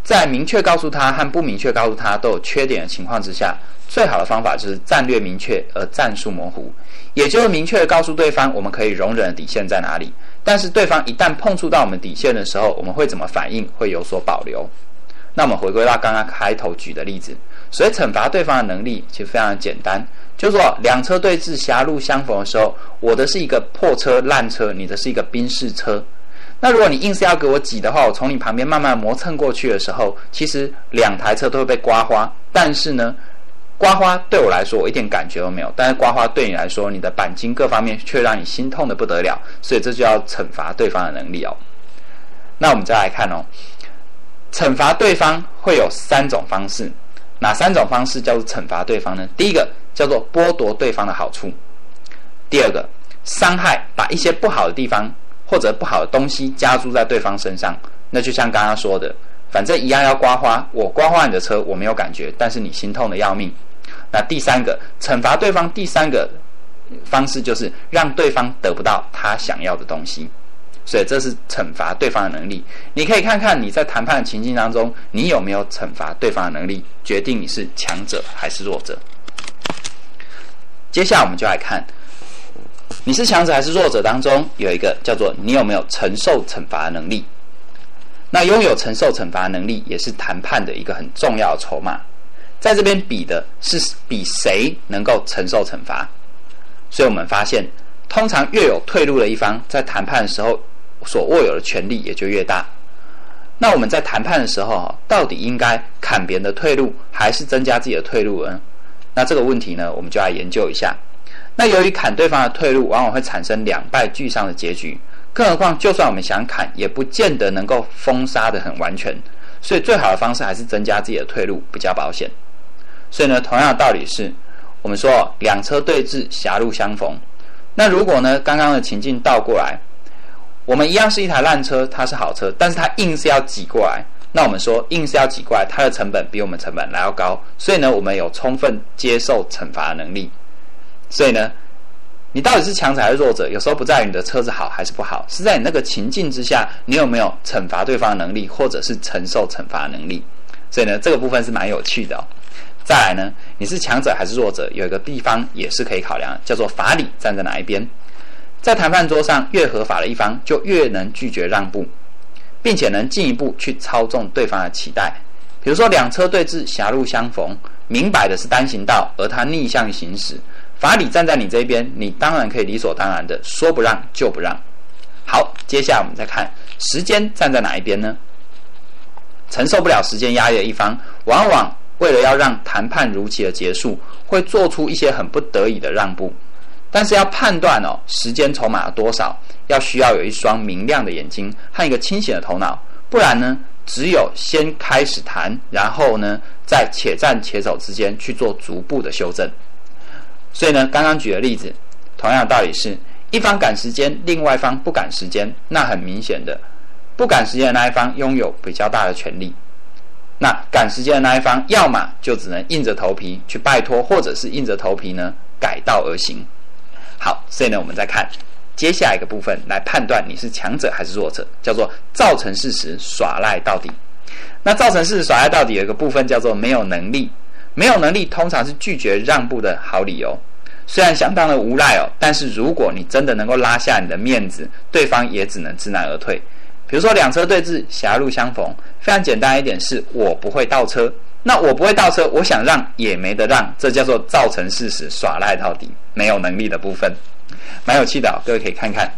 在明确告诉他和不明确告诉他都有缺点的情况之下，最好的方法就是战略明确而战术模糊，也就是明确的告诉对方我们可以容忍的底线在哪里，但是对方一旦碰触到我们底线的时候，我们会怎么反应，会有所保留。那我们回归到刚刚开头举的例子，所以惩罚对方的能力其实非常的简单，就是说两车对峙狭路相逢的时候，我的是一个破车烂车，你的是一个宾士车，那如果你硬是要给我挤的话，我从你旁边慢慢磨蹭过去的时候，其实两台车都会被刮花，但是呢刮花对我来说我一点感觉都没有，但是刮花对你来说，你的钣金各方面却让你心痛的不得了，所以这就要惩罚对方的能力哦。那我们再来看哦，惩罚对方会有三种方式，哪三种方式叫做惩罚对方呢？第一个叫做剥夺对方的好处，第二个伤害，把一些不好的地方或者不好的东西加注在对方身上，那就像刚刚说的，反正一样要刮花，我刮花你的车我没有感觉，但是你心痛的要命。那第三个惩罚对方，第三个方式就是让对方得不到他想要的东西，所以这是惩罚对方的能力。你可以看看你在谈判的情境当中，你有没有惩罚对方的能力，决定你是强者还是弱者。接下来我们就来看你是强者还是弱者当中有一个叫做你有没有承受惩罚的能力。那拥有承受惩罚的能力也是谈判的一个很重要的筹码，在这边比的是比谁能够承受惩罚。所以我们发现通常越有退路的一方在谈判的时候所握有的权利也就越大。那我们在谈判的时候到底应该砍别人的退路还是增加自己的退路呢？那这个问题呢我们就来研究一下。那由于砍对方的退路往往会产生两败俱伤的结局，更何况就算我们想砍也不见得能够封杀得很完全，所以最好的方式还是增加自己的退路比较保险。所以呢同样的道理是我们说两车对峙狭路相逢，那如果呢刚刚的情境倒过来，我们一样是一台烂车，它是好车，但是它硬是要挤过来，那我们说硬是要挤过来，它的成本比我们成本来要高，所以呢我们有充分接受惩罚的能力。所以呢你到底是强者还是弱者，有时候不在于你的车子好还是不好，是在你那个情境之下你有没有惩罚对方的能力，或者是承受惩罚的能力。所以呢这个部分是蛮有趣的哦。再来呢你是强者还是弱者，有一个地方也是可以考量，叫做法理站在哪一边。在谈判桌上越合法的一方就越能拒绝让步，并且能进一步去操纵对方的期待。比如说两车对峙狭路相逢，明摆的是单行道，而他逆向行驶，法理站在你这边，你当然可以理所当然的说不让就不让。好，接下来我们再看时间站在哪一边呢？承受不了时间压力的一方往往为了要让谈判如期的结束，会做出一些很不得已的让步，但是要判断哦时间筹码多少，要需要有一双明亮的眼睛和一个清醒的头脑，不然呢只有先开始谈，然后呢在且战且走之间去做逐步的修正。所以呢刚刚举的例子同样的道理是，一方赶时间，另外一方不赶时间，那很明显的不赶时间的那一方拥有比较大的权利，那赶时间的那一方要么就只能硬着头皮去拜托，或者是硬着头皮呢改道而行。好，所以呢我们再看接下来一个部分来判断你是强者还是弱者，叫做造成事实耍赖到底。那造成事实耍赖到底有一个部分叫做没有能力，没有能力通常是拒绝让步的好理由，虽然相当的无赖哦，但是如果你真的能够拉下你的面子，对方也只能知难而退。比如说两车对峙狭路相逢，非常简单一点是我不会倒车，那我不会倒车，我想让也没得让，这叫做造成事实耍赖到底，没有能力的部分蛮有趣的哦，各位可以看看。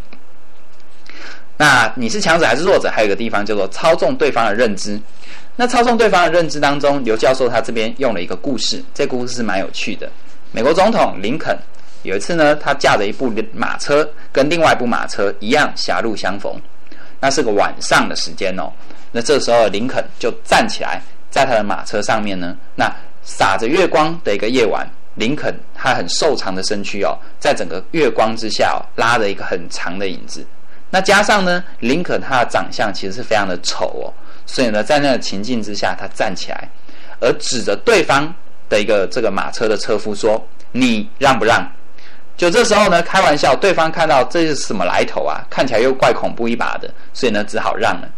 那你是强者还是弱者，还有一个地方叫做操纵对方的认知。那操纵对方的认知当中，刘教授他这边用了一个故事，这个故事是蛮有趣的。美国总统林肯有一次呢，他驾着一部马车跟另外一部马车一样狭路相逢，那是个晚上的时间哦。那这时候林肯就站起来，在他的马车上面呢，那洒着月光的一个夜晚，林肯他很瘦长的身躯哦，在整个月光之下哦，拉着一个很长的影子。那加上呢，林肯他的长相其实是非常的丑哦，所以呢，在那个情境之下，他站起来，而指着对方的一个这个马车的车夫说：“你让不让？”就这时候呢，开玩笑，对方看到这是什么来头啊，看起来又怪恐怖一把的，所以呢，只好让了。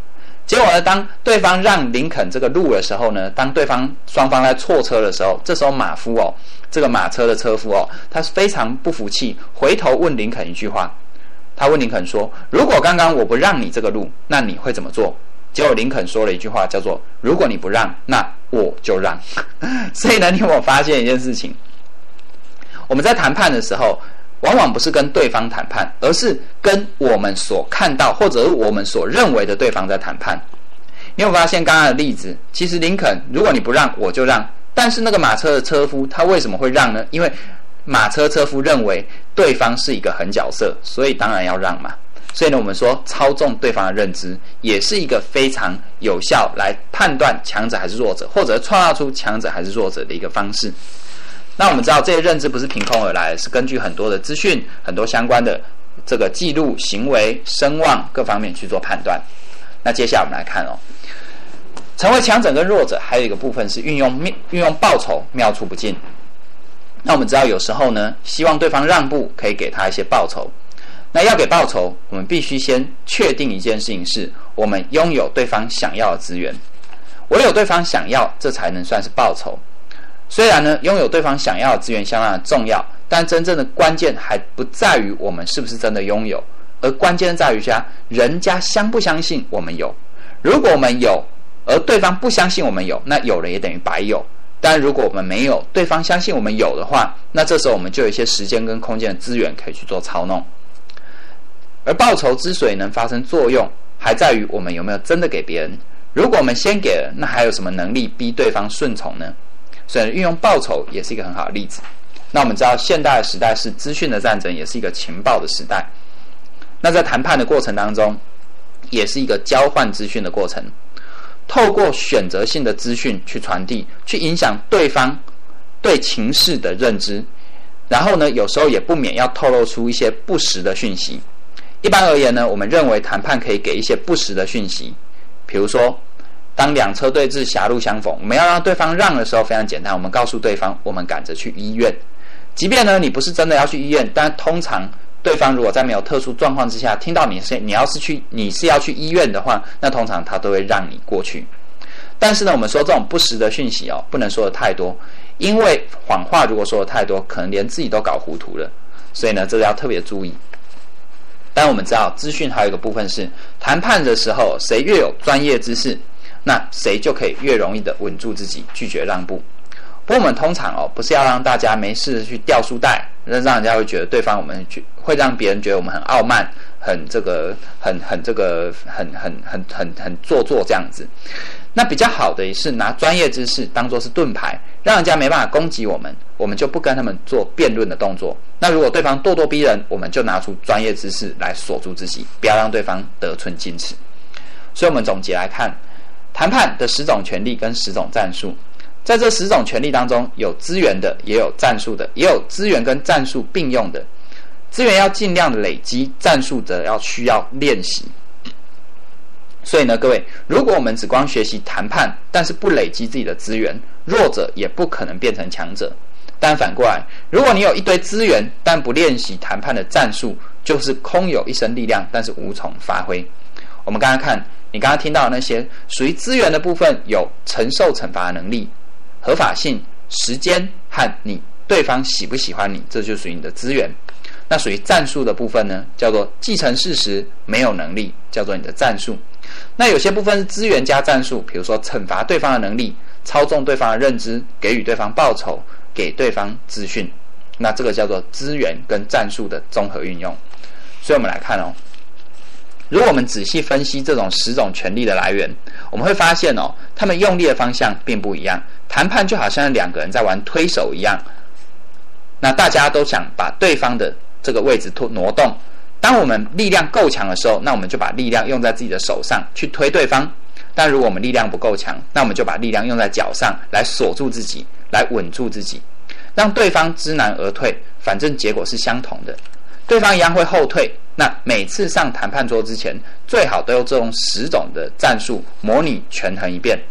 结果呢，当对方让林肯这个路的时候呢，当对方双方在错车的时候，这时候马夫哦，这个马车的车夫哦，他是非常不服气，回头问林肯一句话，他问林肯说：“如果刚刚我不让你这个路，那你会怎么做？”结果林肯说了一句话，叫做：“如果你不让，那我就让。”所以呢，你有没有发现一件事情？我们在谈判的时候，往往不是跟对方谈判，而是跟我们所看到或者是我们所认为的对方在谈判。你有发现刚刚的例子，其实林肯如果你不让我就让，但是那个马车的车夫他为什么会让呢？因为马车车夫认为对方是一个狠角色，所以当然要让嘛。所以呢，我们说操纵对方的认知也是一个非常有效来判断强者还是弱者，或者创造出强者还是弱者的一个方式。那我们知道这些认知不是凭空而来，是根据很多的资讯、很多相关的这个记录、行为、声望各方面去做判断。那接下来我们来看哦，成为强者跟弱者还有一个部分是运用运用报酬，妙处不尽。那我们知道有时候呢，希望对方让步，可以给他一些报酬。那要给报酬，我们必须先确定一件事情，是我们拥有对方想要的资源，唯有对方想要，这才能算是报酬。虽然呢，拥有对方想要的资源相当的重要，但真正的关键还不在于我们是不是真的拥有，而关键在于家人家相不相信我们有。如果我们有，而对方不相信我们有，那有了也等于白有。但如果我们没有，对方相信我们有的话，那这时候我们就有一些时间跟空间的资源可以去做操弄。而报酬之所以能发生作用，还在于我们有没有真的给别人。如果我们先给了，那还有什么能力逼对方顺从呢？所以运用报酬也是一个很好的例子。那我们知道现代的时代是资讯的战争，也是一个情报的时代。那在谈判的过程当中，也是一个交换资讯的过程，透过选择性的资讯去传递，去影响对方对情势的认知，然后呢，有时候也不免要透露出一些不实的讯息。一般而言呢，我们认为谈判可以给一些不实的讯息，比如说当两车对峙狭路相逢，我们要让对方让的时候非常简单，我们告诉对方我们赶着去医院。即便呢你不是真的要去医院，但通常对方如果在没有特殊状况之下听到你是你要是去你是要去医院的话，那通常他都会让你过去。但是呢，我们说这种不实的讯息哦，不能说的太多，因为谎话如果说的太多，可能连自己都搞糊涂了。所以呢，这个要特别注意。但我们知道资讯还有一个部分是谈判的时候，谁越有专业知识，那谁就可以越容易的稳住自己，拒绝让步。不过我们通常哦，不是要让大家没事去掉书袋，让人家会觉得对方我们会让别人觉得我们很傲慢，很这个很很这个很很很很很做作这样子。那比较好的也是拿专业知识当作是盾牌，让人家没办法攻击我们，我们就不跟他们做辩论的动作。那如果对方咄咄逼人，我们就拿出专业知识来锁住自己，不要让对方得寸进尺。所以我们总结来看，谈判的十种权利跟十种战术，在这十种权利当中，有资源的，也有战术的，也有资源跟战术并用的。资源要尽量的累积，战术则要需要练习。所以呢，各位，如果我们只光学习谈判，但是不累积自己的资源，弱者也不可能变成强者。但反过来，如果你有一堆资源，但不练习谈判的战术，就是空有一身力量，但是无从发挥。我们刚刚看，你刚刚听到的那些属于资源的部分，有承受惩罚的能力、合法性、时间和你对方喜不喜欢你，这就属于你的资源。那属于战术的部分呢，叫做继承事实，没有能力，叫做你的战术。那有些部分是资源加战术，比如说惩罚对方的能力，操纵对方的认知，给予对方报酬，给对方资讯，那这个叫做资源跟战术的综合运用。所以我们来看哦，如果我们仔细分析这种十种权利的来源，我们会发现哦，他们用力的方向并不一样。谈判就好像两个人在玩推手一样，那大家都想把对方的这个位置挪动。当我们力量够强的时候，那我们就把力量用在自己的手上去推对方。但如果我们力量不够强，那我们就把力量用在脚上来锁住自己，来稳住自己，让对方知难而退，反正结果是相同的，对方一样会后退。那每次上谈判桌之前，最好都用这种十种的战术模拟权衡一遍，而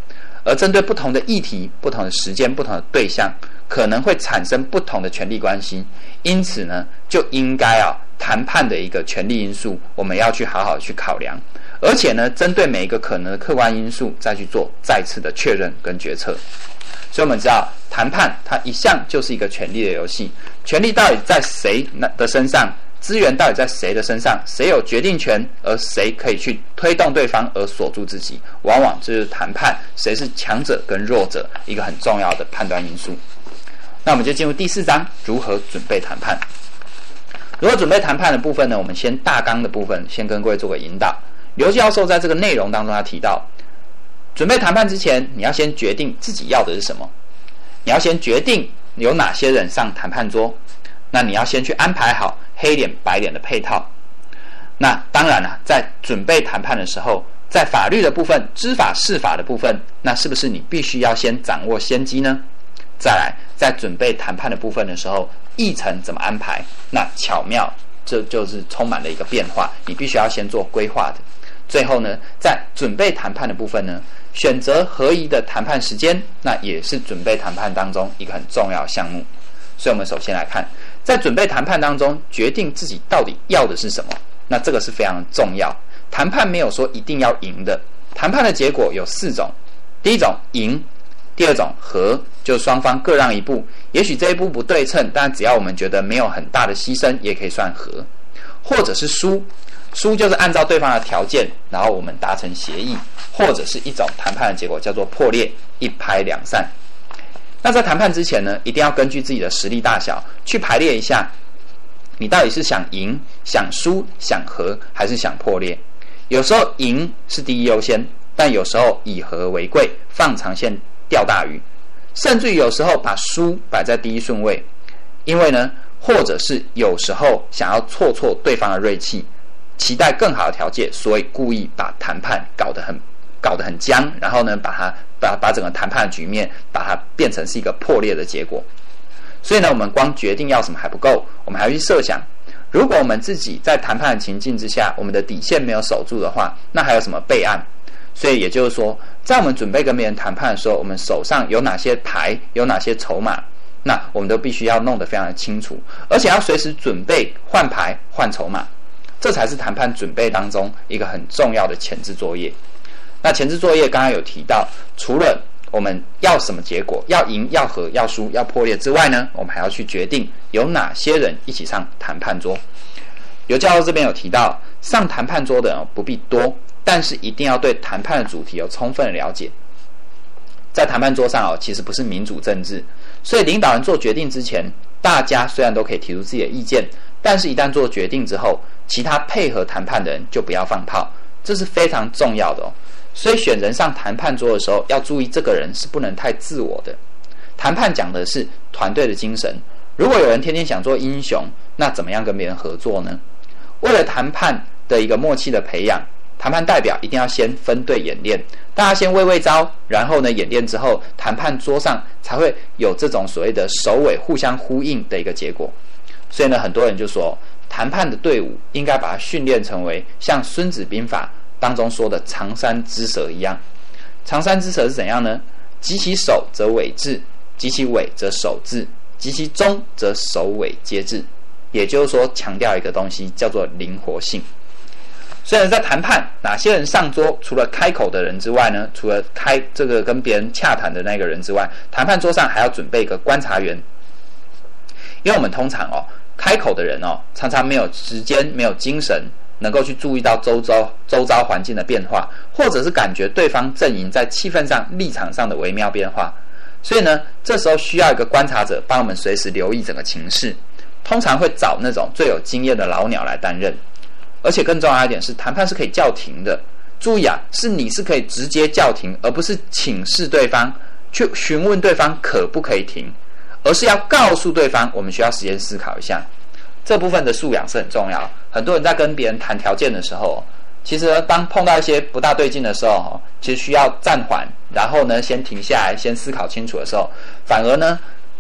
而针对不同的议题、不同的时间、不同的对象，可能会产生不同的权利关系。因此呢，就应该啊谈判的一个权利因素，我们要去好好去考量，而且呢，针对每一个可能的客观因素，再去做再次的确认跟决策。所以我们知道，谈判它一向就是一个权力的游戏，权力到底在谁的身上？资源到底在谁的身上？谁有决定权，而谁可以去推动对方而锁住自己？往往这就是谈判谁是强者跟弱者一个很重要的判断因素。那我们就进入第四章，如何准备谈判。如何准备谈判的部分呢？我们先大纲的部分先跟各位做个引导。刘教授在这个内容当中他提到，准备谈判之前，你要先决定自己要的是什么，你要先决定有哪些人上谈判桌，那你要先去安排好黑脸白脸的配套。那当然了，在准备谈判的时候，在法律的部分、知法事法的部分，那是不是你必须要先掌握先机呢？再来，在准备谈判的部分的时候，议程怎么安排？那巧妙，这就是充满了一个变化，你必须要先做规划的。最后呢，在准备谈判的部分呢，选择合宜的谈判时间，那也是准备谈判当中一个很重要的项目。所以我们首先来看，在准备谈判当中，决定自己到底要的是什么，那这个是非常重要。谈判没有说一定要赢的，谈判的结果有四种：第一种赢，第二种和，就是双方各让一步，也许这一步不对称，但只要我们觉得没有很大的牺牲，也可以算和；或者是输，输就是按照对方的条件，然后我们达成协议；或者是一种谈判的结果叫做破裂，一拍两散。那在谈判之前呢，一定要根据自己的实力大小去排列一下，你到底是想赢、想输、想和，还是想破裂？有时候赢是第一优先，但有时候以和为贵，放长线钓大鱼，甚至于有时候把输摆在第一顺位，因为呢，或者是有时候想要挫挫对方的锐气，期待更好的条件，所以故意把谈判搞得很搞得很僵，然后呢，把它把把整个谈判的局面把它变成是一个破裂的结果。所以呢，我们光决定要什么还不够，我们还要去设想，如果我们自己在谈判的情境之下，我们的底线没有守住的话，那还有什么备案？所以也就是说，在我们准备跟别人谈判的时候，我们手上有哪些牌，有哪些筹码，那我们都必须要弄得非常的清楚，而且要随时准备换牌换筹码，这才是谈判准备当中一个很重要的前置作业。那前置作业刚刚有提到，除了我们要什么结果，要赢、要和、要输、要破裂之外呢，我们还要去决定有哪些人一起上谈判桌。刘教授这边有提到，上谈判桌的人不必多，但是一定要对谈判的主题有充分的了解。在谈判桌上哦，其实不是民主政治，所以领导人做决定之前，大家虽然都可以提出自己的意见，但是一旦做决定之后，其他配合谈判的人就不要放炮，这是非常重要的哦。所以选人上谈判桌的时候，要注意这个人是不能太自我的。谈判讲的是团队的精神，如果有人天天想做英雄，那怎么样跟别人合作呢？为了谈判的一个默契的培养，谈判代表一定要先分队演练，大家先喂喂招，然后呢演练之后，谈判桌上才会有这种所谓的首尾互相呼应的一个结果。所以呢，很多人就说，谈判的队伍应该把它训练成为像《孙子兵法》当中说的长山之蛇一样。长山之蛇是怎样呢？及其首则尾至，及其尾则首至，及其中则首尾皆至。也就是说，强调一个东西叫做灵活性。所以在谈判，哪些人上桌，除了开口的人之外呢，除了开这个跟别人洽谈的那个人之外，谈判桌上还要准备一个观察员。因为我们通常哦，开口的人哦，常常没有时间、没有精神，能够去注意到周遭周遭环境的变化，或者是感觉对方阵营在气氛上、立场上的微妙变化。所以呢，这时候需要一个观察者帮我们随时留意整个情势。通常会找那种最有经验的老鸟来担任。而且更重要一点是，谈判是可以叫停的。注意啊，是你是可以直接叫停，而不是请示对方去询问对方可不可以停，而是要告诉对方我们需要时间思考一下。这部分的素养是很重要。很多人在跟别人谈条件的时候，其实当碰到一些不大对劲的时候，其实需要暂缓，然后呢先停下来，先思考清楚的时候，反而呢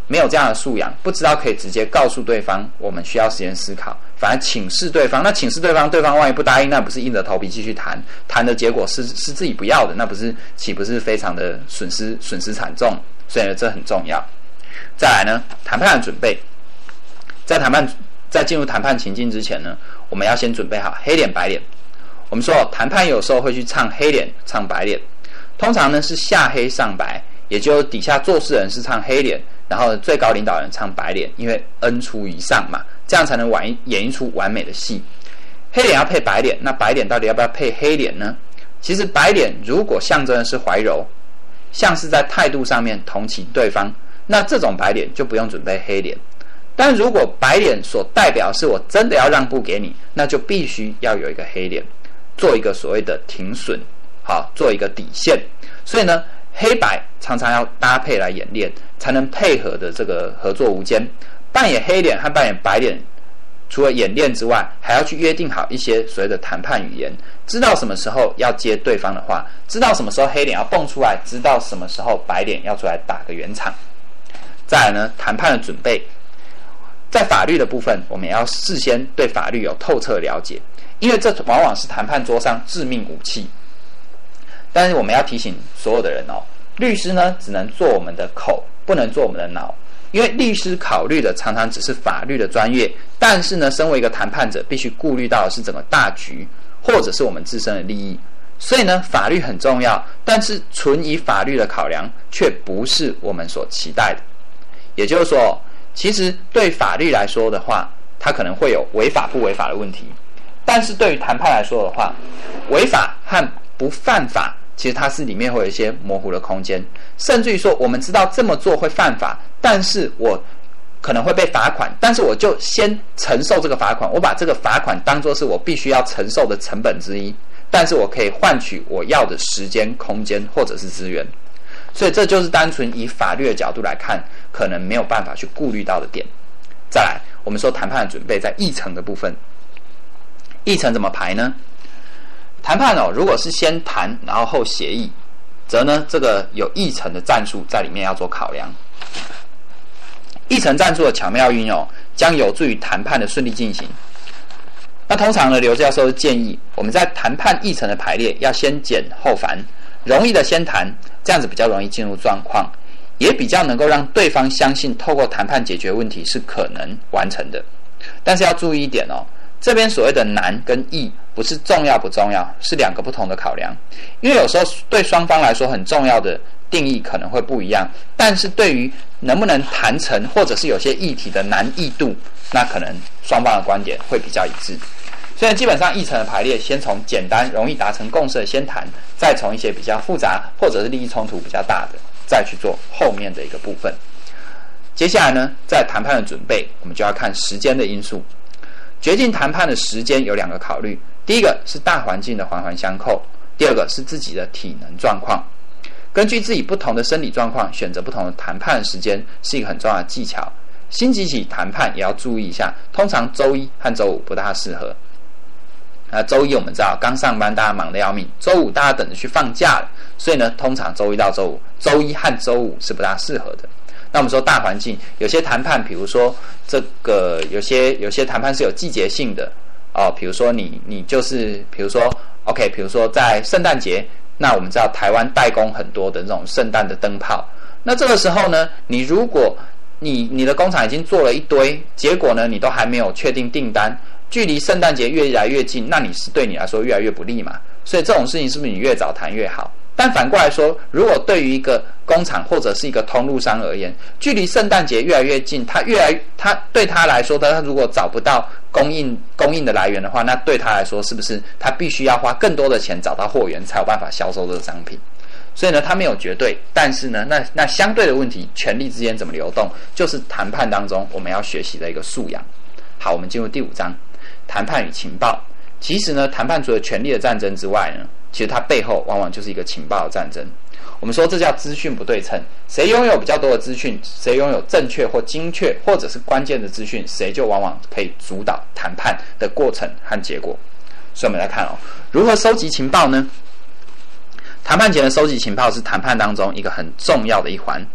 没有这样的素养，不知道可以直接告诉对方我们需要时间思考，反而请示对方。那请示对方，对方万一不答应，那不是硬着头皮继续谈，谈的结果是是自己不要的，那不是岂不是非常的损失损失惨重？所以呢，这很重要。再来呢，谈判的准备，在谈判在进入谈判情境之前呢，我们要先准备好黑脸白脸。我们说谈判有时候会去唱黑脸唱白脸，通常呢是下黑上白，也就是底下做事人是唱黑脸，然后最高领导人唱白脸，因为恩出于上嘛，这样才能完演绎出完美的戏。黑脸要配白脸，那白脸到底要不要配黑脸呢？其实白脸如果象征的是怀柔，像是在态度上面同情对方，那这种白脸就不用准备黑脸。但如果白脸所代表是我真的要让步给你，那就必须要有一个黑脸，做一个所谓的停损，好，做一个底线。所以呢，黑白常常要搭配来演练，才能配合的这个合作无间。扮演黑脸和扮演白脸，除了演练之外，还要去约定好一些所谓的谈判语言，知道什么时候要接对方的话，知道什么时候黑脸要蹦出来，知道什么时候白脸要出来打个圆场。再来呢，谈判的准备，在法律的部分，我们也要事先对法律有透彻了解，因为这往往是谈判桌上致命武器。但是我们要提醒所有的人哦，律师呢只能做我们的口，不能做我们的脑，因为律师考虑的常常只是法律的专业，但是呢，身为一个谈判者，必须顾虑到的是整个大局，或者是我们自身的利益。所以呢，法律很重要，但是纯以法律的考量，却不是我们所期待的。也就是说，其实对法律来说的话，它可能会有违法不违法的问题，但是对于谈判来说的话，违法和不犯法，其实它是里面会有一些模糊的空间，甚至于说我们知道这么做会犯法，但是我可能会被罚款，但是我就先承受这个罚款，我把这个罚款当作是我必须要承受的成本之一，但是我可以换取我要的时间、空间或者是资源。所以这就是单纯以法律的角度来看，可能没有办法去顾虑到的点。再来，我们说谈判的准备在议程的部分，议程怎么排呢？谈判哦，如果是先谈然后后协议，则呢这个有议程的战术在里面要做考量。议程战术的巧妙运用，将有助于谈判的顺利进行。那通常呢，刘教授建议我们在谈判议程的排列要先简后繁，容易的先谈，这样子比较容易进入状况，也比较能够让对方相信透过谈判解决问题是可能完成的。但是要注意一点哦，这边所谓的难跟易不是重要不重要，是两个不同的考量。因为有时候对双方来说很重要的定义可能会不一样，但是对于能不能谈成，或者是有些议题的难易度，那可能双方的观点会比较一致。所以基本上议程的排列，先从简单容易达成共识的先谈，再从一些比较复杂或者是利益冲突比较大的，再去做后面的一个部分。接下来呢，在谈判的准备，我们就要看时间的因素。决定谈判的时间有两个考虑，第一个是大环境的环环相扣，第二个是自己的体能状况。根据自己不同的生理状况，选择不同的谈判时间是一个很重要的技巧。星期几谈判也要注意一下，通常周一和周五不大适合。那周一我们知道刚上班，大家忙得要命，周五大家等着去放假了，所以呢，通常周一到周五，周一和周五是不大适合的。那我们说大环境，有些谈判，比如说这个有些有些谈判是有季节性的哦，比如说你你就是比如说 OK， 比如说在圣诞节，那我们知道台湾代工很多的这种圣诞的灯泡，那这个时候呢，你如果你你的工厂已经做了一堆，结果呢你都还没有确定订单，距离圣诞节越来越近，那你是对你来说越来越不利嘛，所以这种事情是不是你越早谈越好？但反过来说，如果对于一个工厂或者是一个通路商而言，距离圣诞节越来越近，他越来他对他来说，他如果找不到供应供应的来源的话，那对他来说是不是他必须要花更多的钱找到货源，才有办法销售这个商品？所以呢，他没有绝对，但是呢，那那相对的问题，权力之间怎么流动，就是谈判当中我们要学习的一个素养。好，我们进入第五章，谈判与情报。其实呢，谈判除了权力的战争之外呢，其实它背后往往就是一个情报的战争。我们说这叫资讯不对称，谁拥有比较多的资讯，谁拥有正确或精确或者是关键的资讯，谁就往往可以主导谈判的过程和结果。所以我们来看哦，如何收集情报呢？谈判前的收集情报是谈判当中一个很重要的一环。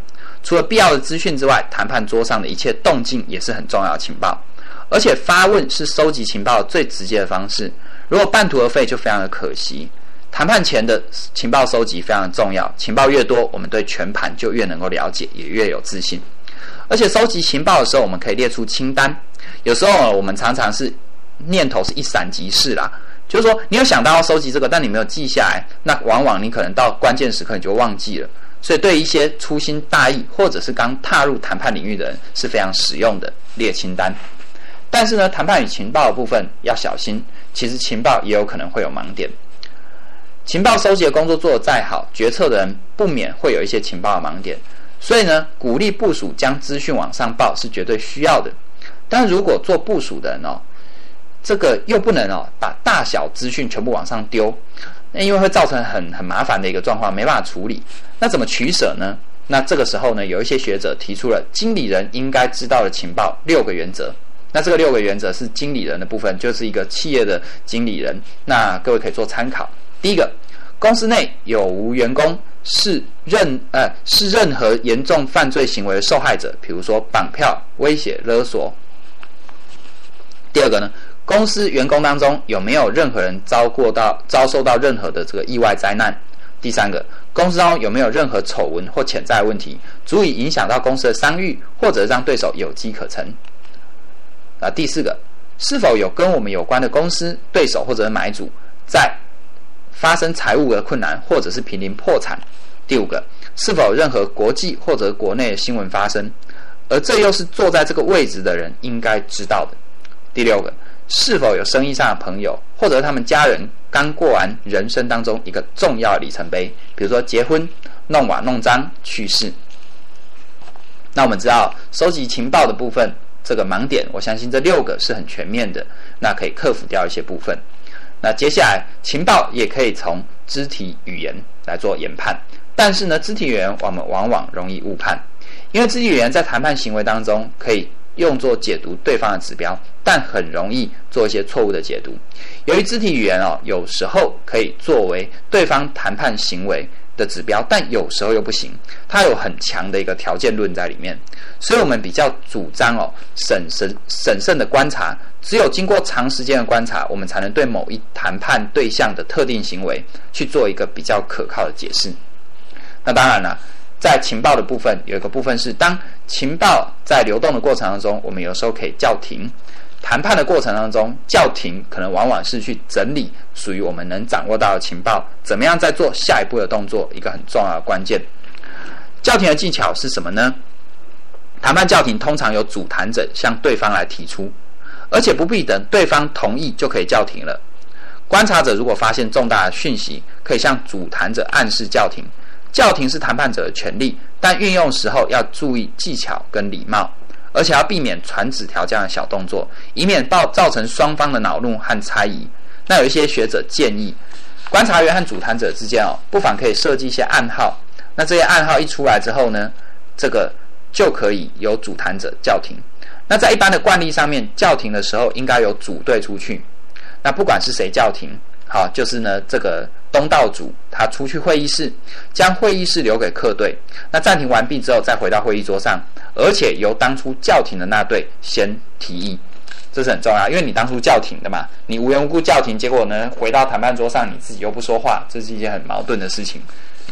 除了必要的资讯之外，谈判桌上的一切动静也是很重要的情报。而且发问是收集情报最直接的方式，如果半途而废就非常的可惜。谈判前的情报收集非常的重要，情报越多，我们对全盘就越能够了解，也越有自信。而且收集情报的时候，我们可以列出清单。有时候我们常常是念头是一闪即逝啦，就是说你有想到要收集这个，但你没有记下来，那往往你可能到关键时刻你就忘记了。所以对一些粗心大意或者是刚踏入谈判领域的人是非常实用的列清单。但是呢，谈判与情报的部分要小心，其实情报也有可能会有盲点。情报收集的工作做得再好，决策的人不免会有一些情报的盲点。所以呢，鼓励部属将资讯往上报是绝对需要的。但如果做部属的人哦，这个又不能哦把大小资讯全部往上丢，那因为会造成很很麻烦的一个状况，没办法处理。那怎么取舍呢？那这个时候呢，有一些学者提出了经理人应该知道的情报六个原则。那这个六个原则是经理人的部分，就是一个企业的经理人。那各位可以做参考。第一个，公司内有无员工是任呃是任何严重犯罪行为的受害者，比如说绑票、威胁、勒索。第二个呢，公司员工当中有没有任何人遭过到遭受到任何的这个意外灾难？第三个，公司当中有没有任何丑闻或潜在问题，足以影响到公司的商誉，或者让对手有机可乘？啊，第四个，是否有跟我们有关的公司、对手或者是买主在发生财务的困难，或者是濒临破产？第五个，是否有任何国际或者国内的新闻发生，而这又是坐在这个位置的人应该知道的？第六个，是否有生意上的朋友或者他们家人刚过完人生当中一个重要的里程碑，比如说结婚、弄瓦弄章、去世？那我们知道收集情报的部分这个盲点，我相信这六个是很全面的，那可以克服掉一些部分。那接下来情报也可以从肢体语言来做研判，但是呢，肢体语言我们往往容易误判，因为肢体语言在谈判行为当中可以用作解读对方的指标，但很容易做一些错误的解读。由于肢体语言哦，有时候可以作为对方谈判行为的指标，但有时候又不行，它有很强的一个条件论在里面。所以我们比较主张哦，审慎审慎的观察，只有经过长时间的观察，我们才能对某一谈判对象的特定行为去做一个比较可靠的解释。那当然了，在情报的部分有一个部分是，当情报在流动的过程当中，我们有时候可以叫停。谈判的过程当中，叫停可能往往是去整理属于我们能掌握到的情报，怎么样再做下一步的动作，一个很重要的关键。叫停的技巧是什么呢？谈判叫停通常由主谈者向对方来提出，而且不必等对方同意就可以叫停了。观察者如果发现重大的讯息，可以向主谈者暗示叫停。叫停是谈判者的权利，但运用时候要注意技巧跟礼貌，而且要避免传纸条这样的小动作，以免造成双方的恼怒和猜疑。那有一些学者建议，观察员和主谈者之间哦，不妨可以设计一些暗号。那这些暗号一出来之后呢，这个就可以由主谈者叫停。那在一般的惯例上面，叫停的时候应该由主队出去。那不管是谁叫停，好，就是呢这个东道主他出去会议室，将会议室留给客队。那暂停完毕之后，再回到会议桌上，而且由当初叫停的那队先提议，这是很重要，因为你当初叫停的嘛，你无缘无故叫停，结果呢回到谈判桌上你自己又不说话，这是一件很矛盾的事情。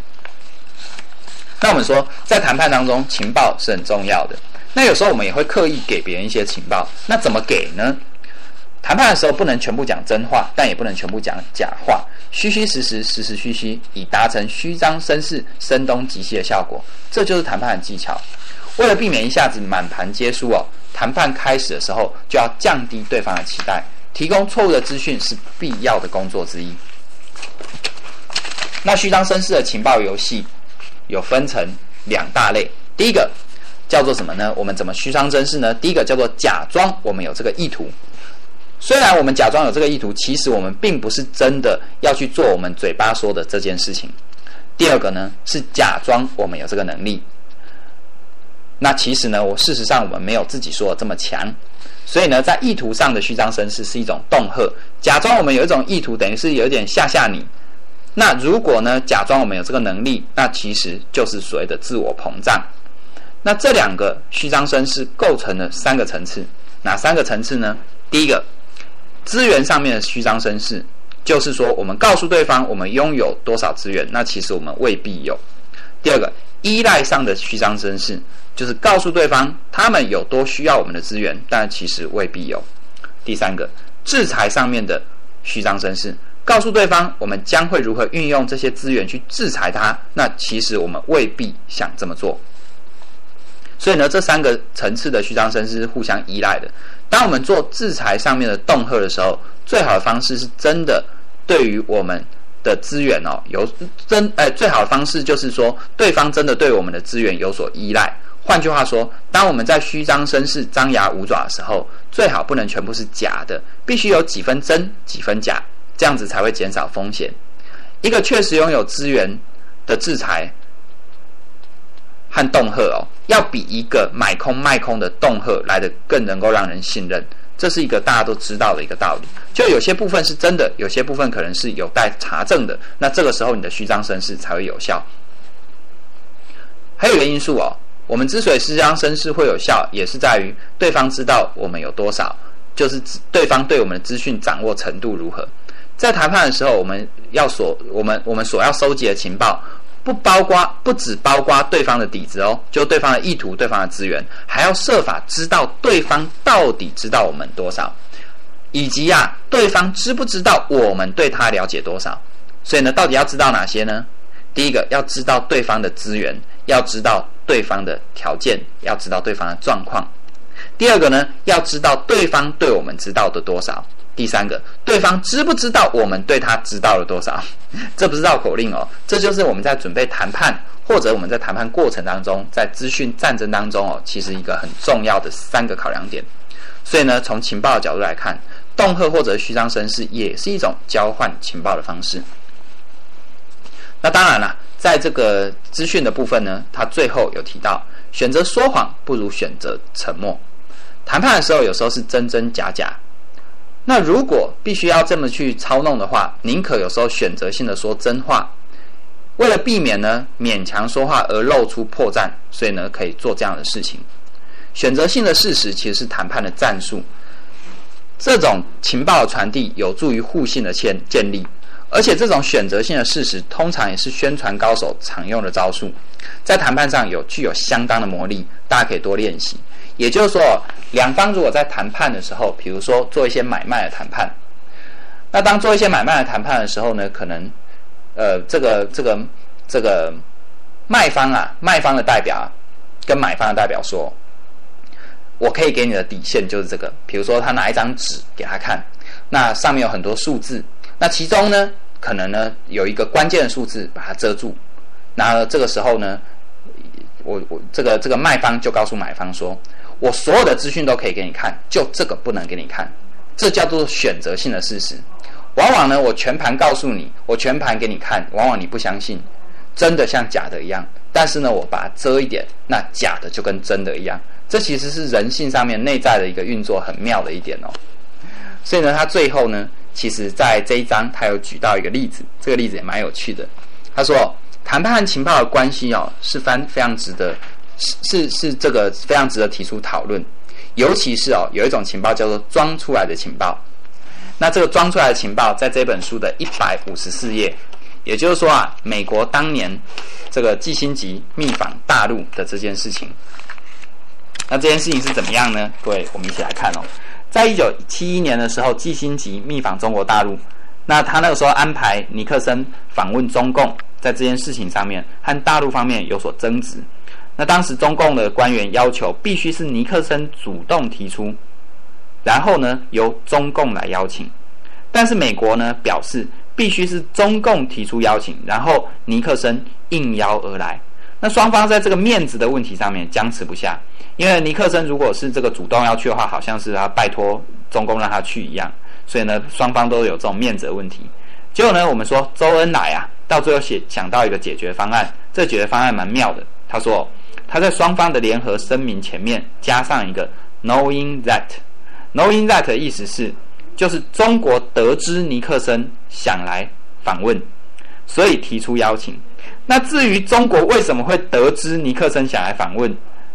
那我们说，在谈判当中，情报是很重要的。那有时候我们也会刻意给别人一些情报，那怎么给呢？谈判的时候不能全部讲真话，但也不能全部讲假话，虚虚实实，实实虚虚，以达成虚张声势、声东击西的效果。这就是谈判的技巧。为了避免一下子满盘皆输哦，谈判开始的时候就要降低对方的期待，提供错误的资讯是必要的工作之一。那虚张声势的情报游戏有分成两大类，第一个叫做什么呢？我们怎么虚张声势呢？第一个叫做假装我们有这个意图。虽然我们假装有这个意图，其实我们并不是真的要去做我们嘴巴说的这件事情。第二个呢，是假装我们有这个能力。那其实呢，我事实上我们没有自己说的这么强。所以呢，在意图上的虚张声势是一种恫吓，假装我们有一种意图，等于是有点吓吓你。那如果呢，假装我们有这个能力，那其实就是所谓的自我膨胀。 那这两个虚张声势构成了三个层次，哪三个层次呢？第一个，资源上面的虚张声势，就是说我们告诉对方我们拥有多少资源，那其实我们未必有。第二个，依赖上的虚张声势，就是告诉对方他们有多需要我们的资源，但其实未必有。第三个，制裁上面的虚张声势，告诉对方我们将会如何运用这些资源去制裁他，那其实我们未必想这么做。所以呢，这三个层次的虚张声势是互相依赖的。当我们做制裁上面的恫吓的时候，最好的方式是真的对于我们的资源哦，有真哎，最好的方式就是说，对方真的对我们的资源有所依赖。换句话说，当我们在虚张声势、张牙舞爪的时候，最好不能全部是假的，必须有几分真、几分假，这样子才会减少风险。一个确实拥有资源的制裁和恫吓哦，要比一个买空卖空的恫吓来得更能够让人信任。这是一个大家都知道的一个道理。就有些部分是真的，有些部分可能是有待查证的。那这个时候你的虚张声势才会有效。还有一个因素哦，我们之所以虚张声势会有效，也是在于对方知道我们有多少，就是对方对我们的资讯掌握程度如何。在谈判的时候，我们要所我们我们所要收集的情报。不包括，不只包括对方的底子哦，就对方的意图、对方的资源，还要设法知道对方到底知道我们多少，以及啊，对方知不知道我们对他了解多少。所以呢，到底要知道哪些呢？第一个，要知道对方的资源，要知道对方的条件，要知道对方的状况。第二个呢，要知道对方对我们知道的多少。第三个，对方知不知道我们对他知道了多少？这不是绕口令哦，这就是我们在准备谈判，或者我们在谈判过程当中，在资讯战争当中哦，其实一个很重要的三个考量点。所以呢，从情报的角度来看，恫吓或者虚张声势也是一种交换情报的方式。那当然啦，在这个资讯的部分呢，他最后有提到，选择说谎不如选择沉默。谈判的时候，有时候是真真假假。那如果必须要这么去操弄的话，宁可有时候选择性的说真话，为了避免呢勉强说话而露出破绽，所以呢可以做这样的事情。选择性的事实其实是谈判的战术，这种情报的传递有助于互信的建建立，而且这种选择性的事实通常也是宣传高手常用的招数，在谈判上有具有相当的魔力，大家可以多练习。也就是说，两方如果在谈判的时候，比如说做一些买卖的谈判，那当做一些买卖的谈判的时候呢，可能呃这个这个这个卖方啊，卖方的代表啊，跟买方的代表说，我可以给你的底线就是这个，比如说他拿一张纸给他看，那上面有很多数字，那其中呢可能呢有一个关键的数字把它遮住，那这个时候呢，我我这个这个卖方就告诉买方说，我所有的资讯都可以给你看，就这个不能给你看，这叫做选择性的事实。往往呢，我全盘告诉你，我全盘给你看，往往你不相信，真的像假的一样。但是呢，我把它遮一点，那假的就跟真的一样。这其实是人性上面内在的一个运作很妙的一点哦。所以呢，他最后呢，其实在这一章他有举到一个例子，这个例子也蛮有趣的。他说，谈判和情报的关系哦，是非非常值得。是是这个非常值得提出讨论，尤其是哦，有一种情报叫做装出来的情报。那这个装出来的情报，在这本书的一百五十四页，也就是说啊，美国当年这个季辛吉密访大陆的这件事情。那这件事情是怎么样呢？各位，我们一起来看哦。在一九七一年的时候，季辛吉密访中国大陆，那他那个时候安排尼克森访问中共，在这件事情上面和大陆方面有所争执。那当时中共的官员要求必须是尼克森主动提出，然后呢由中共来邀请，但是美国呢表示必须是中共提出邀请，然后尼克森应邀而来。那双方在这个面子的问题上面僵持不下，因为尼克森如果是这个主动要去的话，好像是他拜托中共让他去一样，所以呢双方都有这种面子的问题。结果呢我们说周恩来啊，到最后写想到一个解决方案，这解决方案蛮妙的。他说他在双方的联合声明前面加上一个 knowing that knowing that 的意思是就是中国得知尼克森想来访问，所以提出邀请。那至于中国为什么会得知尼克森想来访问，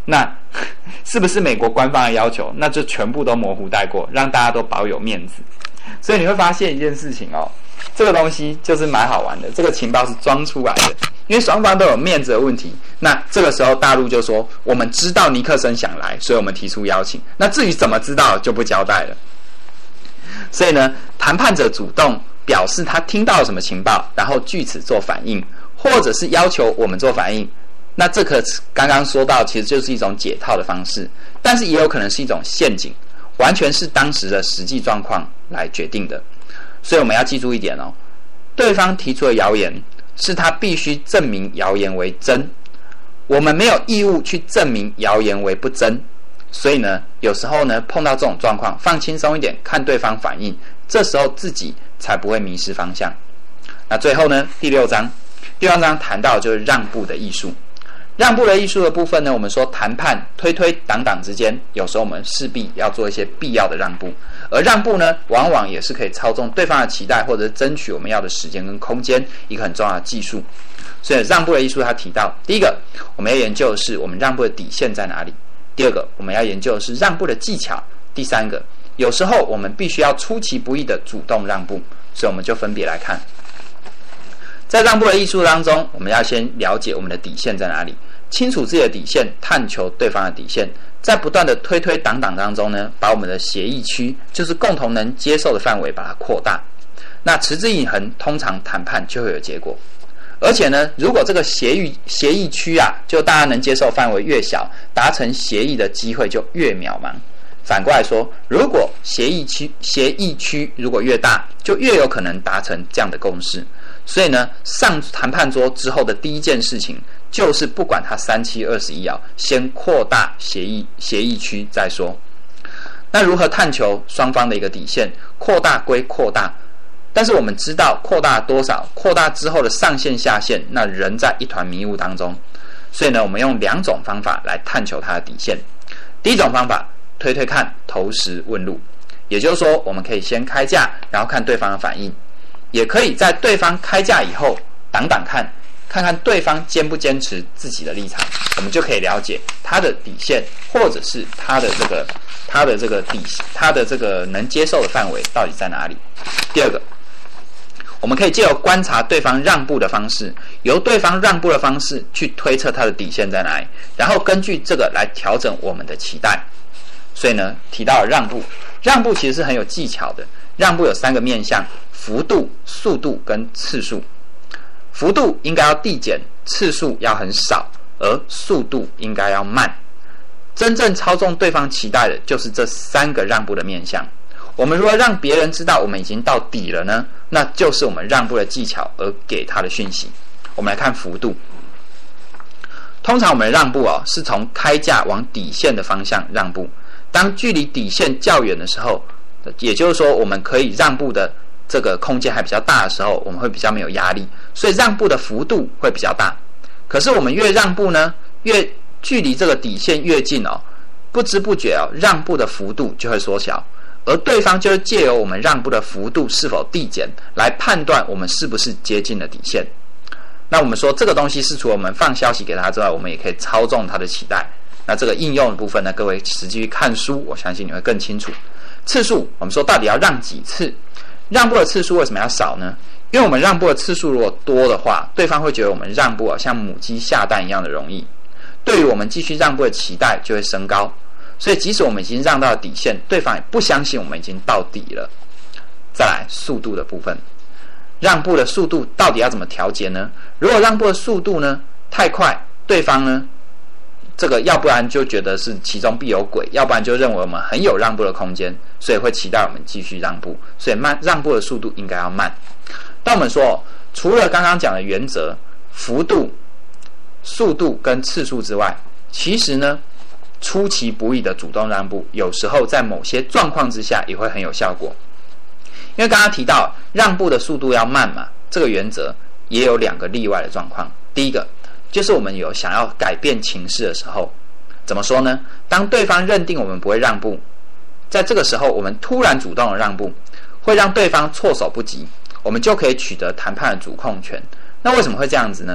那是不是美国官方的要求？那就全部都模糊带过，让大家都保有面子。所以你会发现一件事情哦，这个东西就是蛮好玩的。这个情报是装出来的，因为双方都有面子的问题。那这个时候大陆就说，我们知道尼克森想来，所以我们提出邀请。那至于怎么知道，就不交代了。所以呢，谈判者主动表示他听到了什么情报，然后据此做反应，或者是要求我们做反应。那这个刚刚说到，其实就是一种解套的方式，但是也有可能是一种陷阱，完全是当时的实际状况来决定的。所以我们要记住一点哦，对方提出的谣言是他必须证明谣言为真，我们没有义务去证明谣言为不真。所以呢，有时候呢碰到这种状况，放轻松一点，看对方反应，这时候自己才不会迷失方向。那最后呢，第六章，第六章谈到就是让步的艺术。让步的艺术的部分呢，我们说谈判推推挡挡之间，有时候我们势必要做一些必要的让步，而让步呢，往往也是可以操纵对方的期待，或者是争取我们要的时间跟空间，一个很重要的技术。所以让步的艺术，他提到，第一个，我们要研究的是我们让步的底线在哪里；第二个，我们要研究的是让步的技巧；第三个，有时候我们必须要出其不意的主动让步。所以我们就分别来看。在让步的艺术当中，我们要先了解我们的底线在哪里，清楚自己的底线，探求对方的底线，在不断的推推挡挡当中呢，把我们的协议区，就是共同能接受的范围，把它扩大。那持之以恒，通常谈判就会有结果。而且呢，如果这个协议协议区啊，就大家能接受范围越小，达成协议的机会就越渺茫。反过来说，如果协议区协议区如果越大，就越有可能达成这样的共识。所以呢，上谈判桌之后的第一件事情，就是不管它三七二十一啊，先扩大协议协议区再说。那如何探求双方的一个底线？扩大归扩大，但是我们知道扩大多少，扩大之后的上限下限，那人在一团迷雾当中。所以呢，我们用两种方法来探求它的底线。第一种方法，推推看，投石问路，也就是说，我们可以先开价，然后看对方的反应。也可以在对方开价以后挡挡看，看看对方坚不坚持自己的立场，我们就可以了解他的底线，或者是他的这个他的这个底他的这个能接受的范围到底在哪里。第二个，我们可以借由观察对方让步的方式，由对方让步的方式去推测他的底线在哪里，然后根据这个来调整我们的期待。所以呢，提到了让步，让步其实是很有技巧的。让步有三个面向：幅度、速度跟次数。幅度应该要递减，次数要很少，而速度应该要慢。真正操纵对方期待的就是这三个让步的面向。我们如何让别人知道我们已经到底了呢？那就是我们让步的技巧而给他的讯息。我们来看幅度。通常我们的让步哦，是从开价往底线的方向让步。当距离底线较远的时候，也就是说我们可以让步的这个空间还比较大的时候，我们会比较没有压力，所以让步的幅度会比较大。可是我们越让步呢，越距离这个底线越近哦，不知不觉哦，让步的幅度就会缩小，而对方就是借由我们让步的幅度是否递减来判断我们是不是接近了底线。那我们说这个东西是除了我们放消息给他之外，我们也可以操纵他的期待。那这个应用的部分呢，各位实际去看书，我相信你会更清楚。次数，我们说到底要让几次？让步的次数为什么要少呢？因为我们让步的次数如果多的话，对方会觉得我们让步啊像母鸡下蛋一样的容易，对于我们继续让步的期待就会升高。所以即使我们已经让到了底线，对方也不相信我们已经到底了。再来，速度的部分，让步的速度到底要怎么调节呢？如果让步的速度呢太快，对方呢这个要不然就觉得是其中必有鬼，要不然就认为我们很有让步的空间，所以会期待我们继续让步。所以慢让步的速度应该要慢。但我们说，除了刚刚讲的原则、幅度、速度跟次数之外，其实呢，出其不意的主动让步，有时候在某些状况之下也会很有效果。因为刚刚提到让步的速度要慢嘛，这个原则也有两个例外的状况。第一个，就是我们有想要改变情势的时候，怎么说呢？当对方认定我们不会让步，在这个时候我们突然主动的让步，会让对方措手不及，我们就可以取得谈判的主控权。那为什么会这样子呢？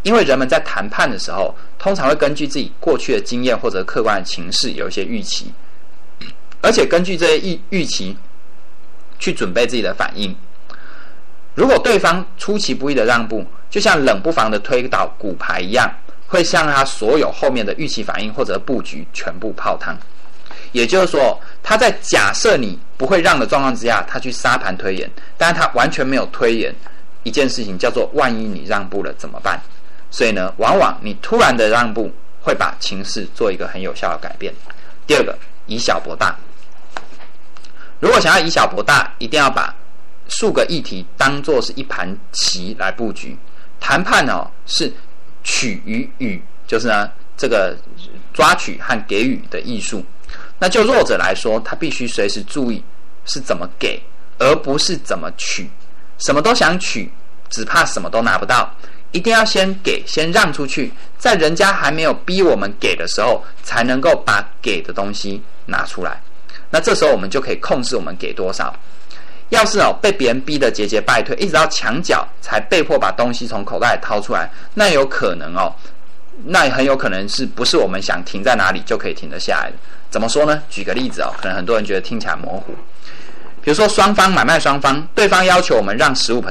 因为人们在谈判的时候，通常会根据自己过去的经验或者客观的情势有一些预期，而且根据这些预预期去准备自己的反应。如果对方出其不意的让步，就像冷不防的推倒骨牌一样，会向他所有后面的预期反应或者布局全部泡汤。也就是说，他在假设你不会让的状况之下，他去沙盘推演，但是他完全没有推演一件事情，叫做万一你让步了怎么办？所以呢，往往你突然的让步会把情势做一个很有效的改变。第二个，以小博大。如果想要以小博大，一定要把数个议题当作是一盘棋来布局。谈判哦是取与予，就是呢这个抓取和给予的艺术。那就弱者来说，他必须随时注意是怎么给，而不是怎么取。什么都想取，只怕什么都拿不到。一定要先给，先让出去，在人家还没有逼我们给的时候，才能够把给的东西拿出来。那这时候我们就可以控制我们给多少。要是哦被别人逼得节节败退，一直到墙角才被迫把东西从口袋里掏出来，那有可能哦，那很有可能是不是我们想停在哪里就可以停得下来的？怎么说呢？举个例子哦，可能很多人觉得听起来模糊。比如说双方买卖双方，对方要求我们让 百分之十五，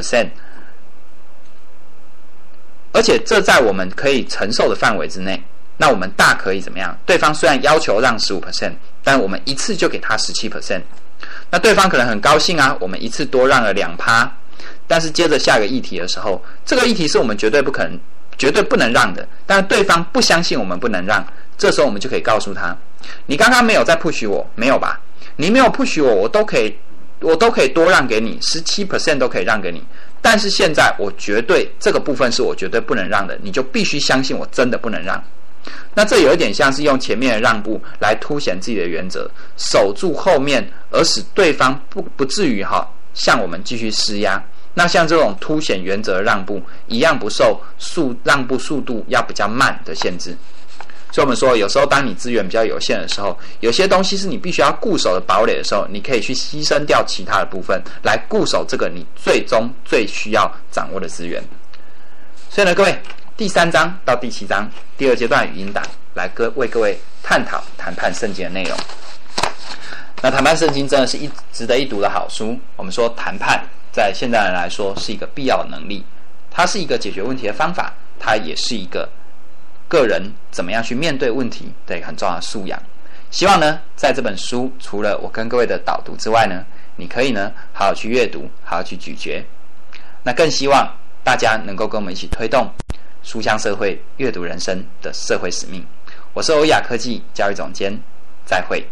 而且这在我们可以承受的范围之内，那我们大可以怎么样？对方虽然要求让 百分之十五， 但我们一次就给他 百分之十七。那对方可能很高兴啊，我们一次多让了 百分之二， 但是接着下一个议题的时候，这个议题是我们绝对不可能绝对不能让的，但是对方不相信我们不能让，这时候我们就可以告诉他，你刚刚没有在 push 我，没有吧？你没有 push 我，我都可以我都可以多让给你 百分之十七 都可以让给你，但是现在我绝对这个部分是我绝对不能让的，你就必须相信我真的不能让。那这有一点像是用前面的让步来凸显自己的原则，守住后面，而使对方不不至于哈向我们继续施压。那像这种凸显原则的让步，一样不受速让步速度要比较慢的限制。所以我们说，有时候当你资源比较有限的时候，有些东西是你必须要固守的堡垒的时候，你可以去牺牲掉其他的部分，来固守这个你最终最需要掌握的资源。所以呢，各位，第三章到第七章第二阶段语音档，来各为各位探讨谈判圣经的内容。那谈判圣经真的是一值得一读的好书。我们说谈判在现代人来说是一个必要的能力，它是一个解决问题的方法，它也是一个个人怎么样去面对问题的一个很重要的素养。希望呢，在这本书除了我跟各位的导读之外呢，你可以呢好好去阅读，好好去咀嚼。那更希望大家能够跟我们一起推动书香社会阅读人生的社会使命。我是欧亚科技教育总监，再会。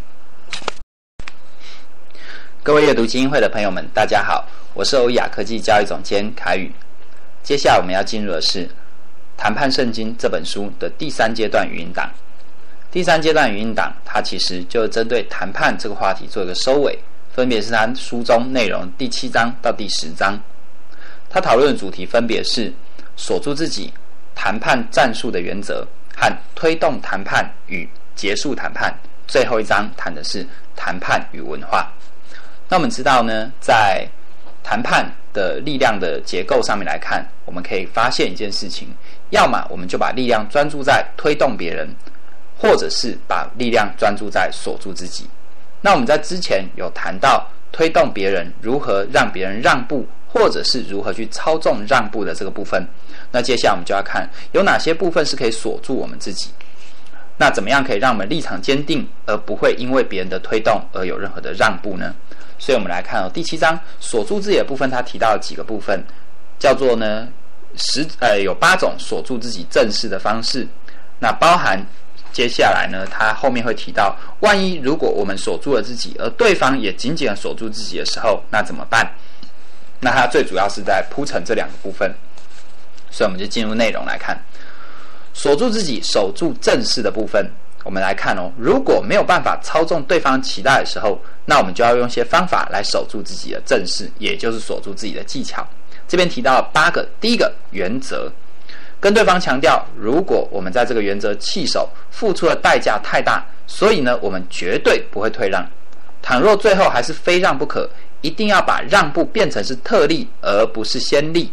各位阅读基金会的朋友们，大家好，我是欧亚科技教育总监凯宇。接下来我们要进入的是谈判圣经这本书的第三阶段语音档。第三阶段语音档，它其实就针对谈判这个话题做一个收尾，分别是它书中内容第七章到第十章。它讨论的主题分别是锁住自己、谈判战术的原则和推动谈判与结束谈判。最后一章谈的是谈判与文化。那我们知道呢，在谈判的力量的结构上面来看，我们可以发现一件事情，要么我们就把力量专注在推动别人，或者是把力量专注在锁住自己。那我们在之前有谈到推动别人如何让别人让步，或者是如何去操纵让步的这个部分。那接下来我们就要看有哪些部分是可以锁住我们自己，那怎么样可以让我们立场坚定，而不会因为别人的推动而有任何的让步呢？所以我们来看哦，第七章锁住自己的部分，它提到了几个部分，叫做呢十呃有八种锁住自己正式的方式。那包含接下来呢，它后面会提到，万一如果我们锁住了自己，而对方也紧紧的锁住自己的时候，那怎么办？那它最主要是在铺陈这两个部分，所以我们就进入内容来看。锁住自己、守住正式的部分，我们来看哦。如果没有办法操纵对方期待的时候，那我们就要用一些方法来守住自己的正式，也就是锁住自己的技巧。这边提到了八个，第一个原则，跟对方强调，如果我们在这个原则弃守，付出的代价太大，所以呢，我们绝对不会退让。倘若最后还是非让不可，一定要把让步变成是特例，而不是先例。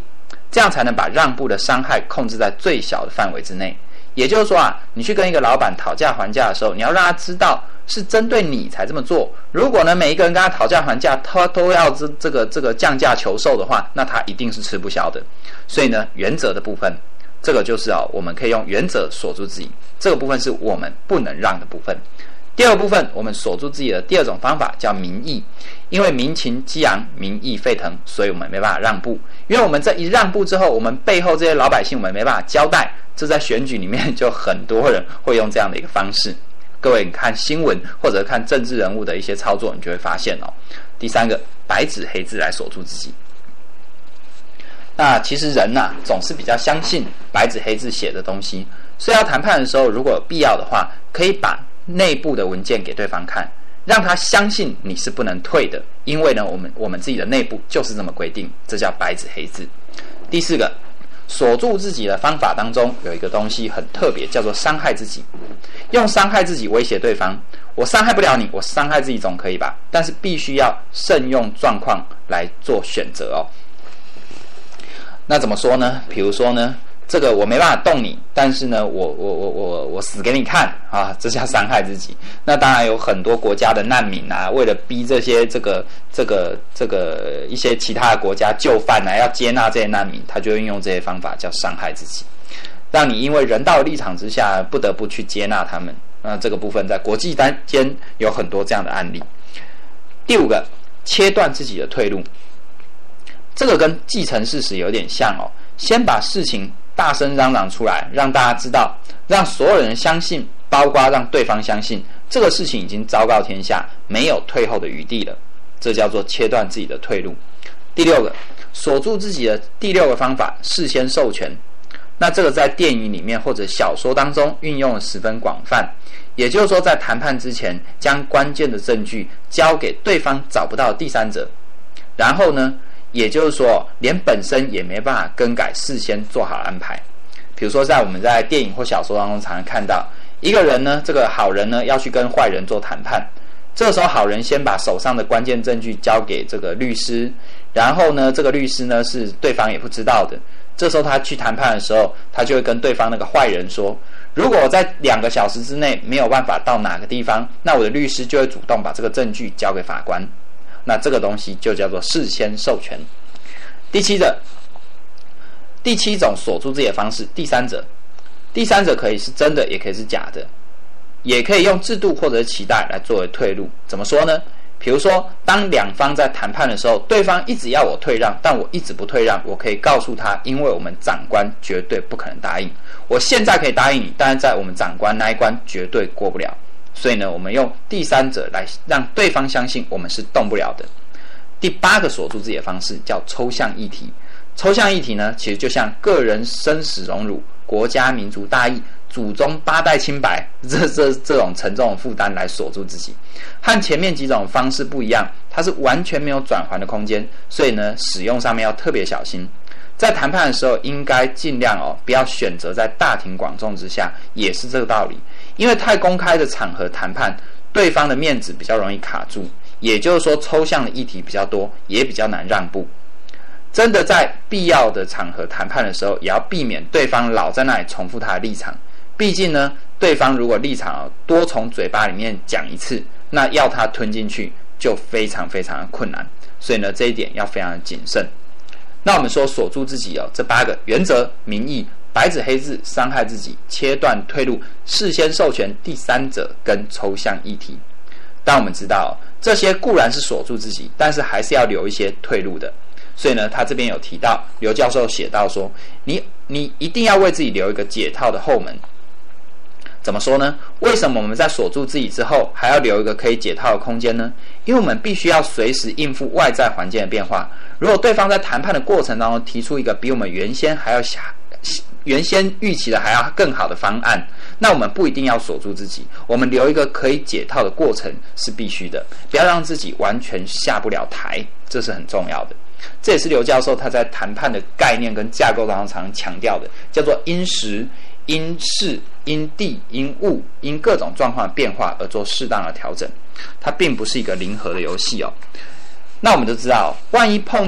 这样才能把让步的伤害控制在最小的范围之内。也就是说啊，你去跟一个老板讨价还价的时候，你要让他知道是针对你才这么做。如果呢每一个人跟他讨价还价，他都要这这个这个降价求售的话，那他一定是吃不消的。所以呢，原则的部分，这个就是啊，我们可以用原则锁住自己，这个部分是我们不能让的部分。第二个部分，我们锁住自己的第二种方法叫民意，因为民情激昂，民意沸腾，所以我们没办法让步。因为我们这一让步之后，我们背后这些老百姓我们没办法交代，这在选举里面就很多人会用这样的一个方式。各位，你看新闻或者看政治人物的一些操作，你就会发现哦。第三个，白纸黑字来锁住自己。那其实人呐、啊，总是比较相信白纸黑字写的东西，所以要谈判的时候，如果有必要的话，可以把内部的文件给对方看，让他相信你是不能退的，因为呢，我们我们自己的内部就是这么规定，这叫白纸黑字。第四个，锁住自己的方法当中有一个东西很特别，叫做伤害自己。用伤害自己威胁对方，我伤害不了你，我伤害自己总可以吧？但是必须要慎用状况来做选择哦。那怎么说呢？比如说呢，这个我没办法动你，但是呢，我我我我我死给你看啊，这叫伤害自己。那当然有很多国家的难民啊，为了逼这些这个这个这个一些其他的国家就范啊，要接纳这些难民，他就运用这些方法叫伤害自己，让你因为人道的立场之下不得不去接纳他们。那这个部分在国际间有很多这样的案例。第五个，切断自己的退路。这个跟既成事实有点像哦，先把事情大声嚷嚷出来，让大家知道，让所有人相信，包括让对方相信，这个事情已经昭告天下，没有退后的余地了。这叫做切断自己的退路。第六个，锁住自己的第六个方法，事先授权。那这个在电影里面或者小说当中运用的十分广泛，也就是说，在谈判之前，将关键的证据交给对方找不到的第三者，然后呢，也就是说，连本身也没办法更改事先做好安排。比如说，在我们在电影或小说当中常常看到，一个人呢，这个好人呢要去跟坏人做谈判，这个时候好人先把手上的关键证据交给这个律师，然后呢，这个律师呢是对方也不知道的。这时候他去谈判的时候，他就会跟对方那个坏人说，如果我在两个小时之内没有办法到哪个地方，那我的律师就会主动把这个证据交给法官。那这个东西就叫做事先授权。第七者，第七种锁住自己的方式，第三者。第三者可以是真的，也可以是假的，也可以用制度或者是期待来作为退路。怎么说呢？比如说，当两方在谈判的时候，对方一直要我退让，但我一直不退让，我可以告诉他，因为我们长官绝对不可能答应。我现在可以答应你，但是在我们长官那一关绝对过不了。所以呢，我们用第三者来让对方相信我们是动不了的。第八个锁住自己的方式叫抽象议题。抽象议题呢，其实就像个人生死荣辱、国家民族大义、祖宗八代清白这这这种沉重的负担来锁住自己，和前面几种方式不一样，它是完全没有转圜的空间，所以呢，使用上面要特别小心。在谈判的时候，应该尽量哦，不要选择在大庭广众之下，也是这个道理。因为太公开的场合谈判，对方的面子比较容易卡住，也就是说，抽象的议题比较多，也比较难让步。真的在必要的场合谈判的时候，也要避免对方老在那里重复他的立场。毕竟呢，对方如果立场多从嘴巴里面讲一次，那要他吞进去就非常非常的困难。所以呢，这一点要非常的谨慎。那我们说锁住自己哦，这八个原则、民意、白纸黑字、伤害自己、切断退路、事先授权、第三者跟抽象议题。但我们知道，这些固然是锁住自己，但是还是要留一些退路的。所以呢，他这边有提到，刘教授写到说，你你一定要为自己留一个解套的后门。怎么说呢？为什么我们在锁住自己之后，还要留一个可以解套的空间呢？因为我们必须要随时应付外在环境的变化。如果对方在谈判的过程当中提出一个比我们原先还要原先预期的还要更好的方案，那我们不一定要锁住自己，我们留一个可以解套的过程是必须的，不要让自己完全下不了台，这是很重要的。这也是刘教授他在谈判的概念跟架构当中常常强调的，叫做因时、因事、因地、因物、因各种状况的变化而做适当的调整。它并不是一个零和的游戏哦。那我们都知道，万一碰到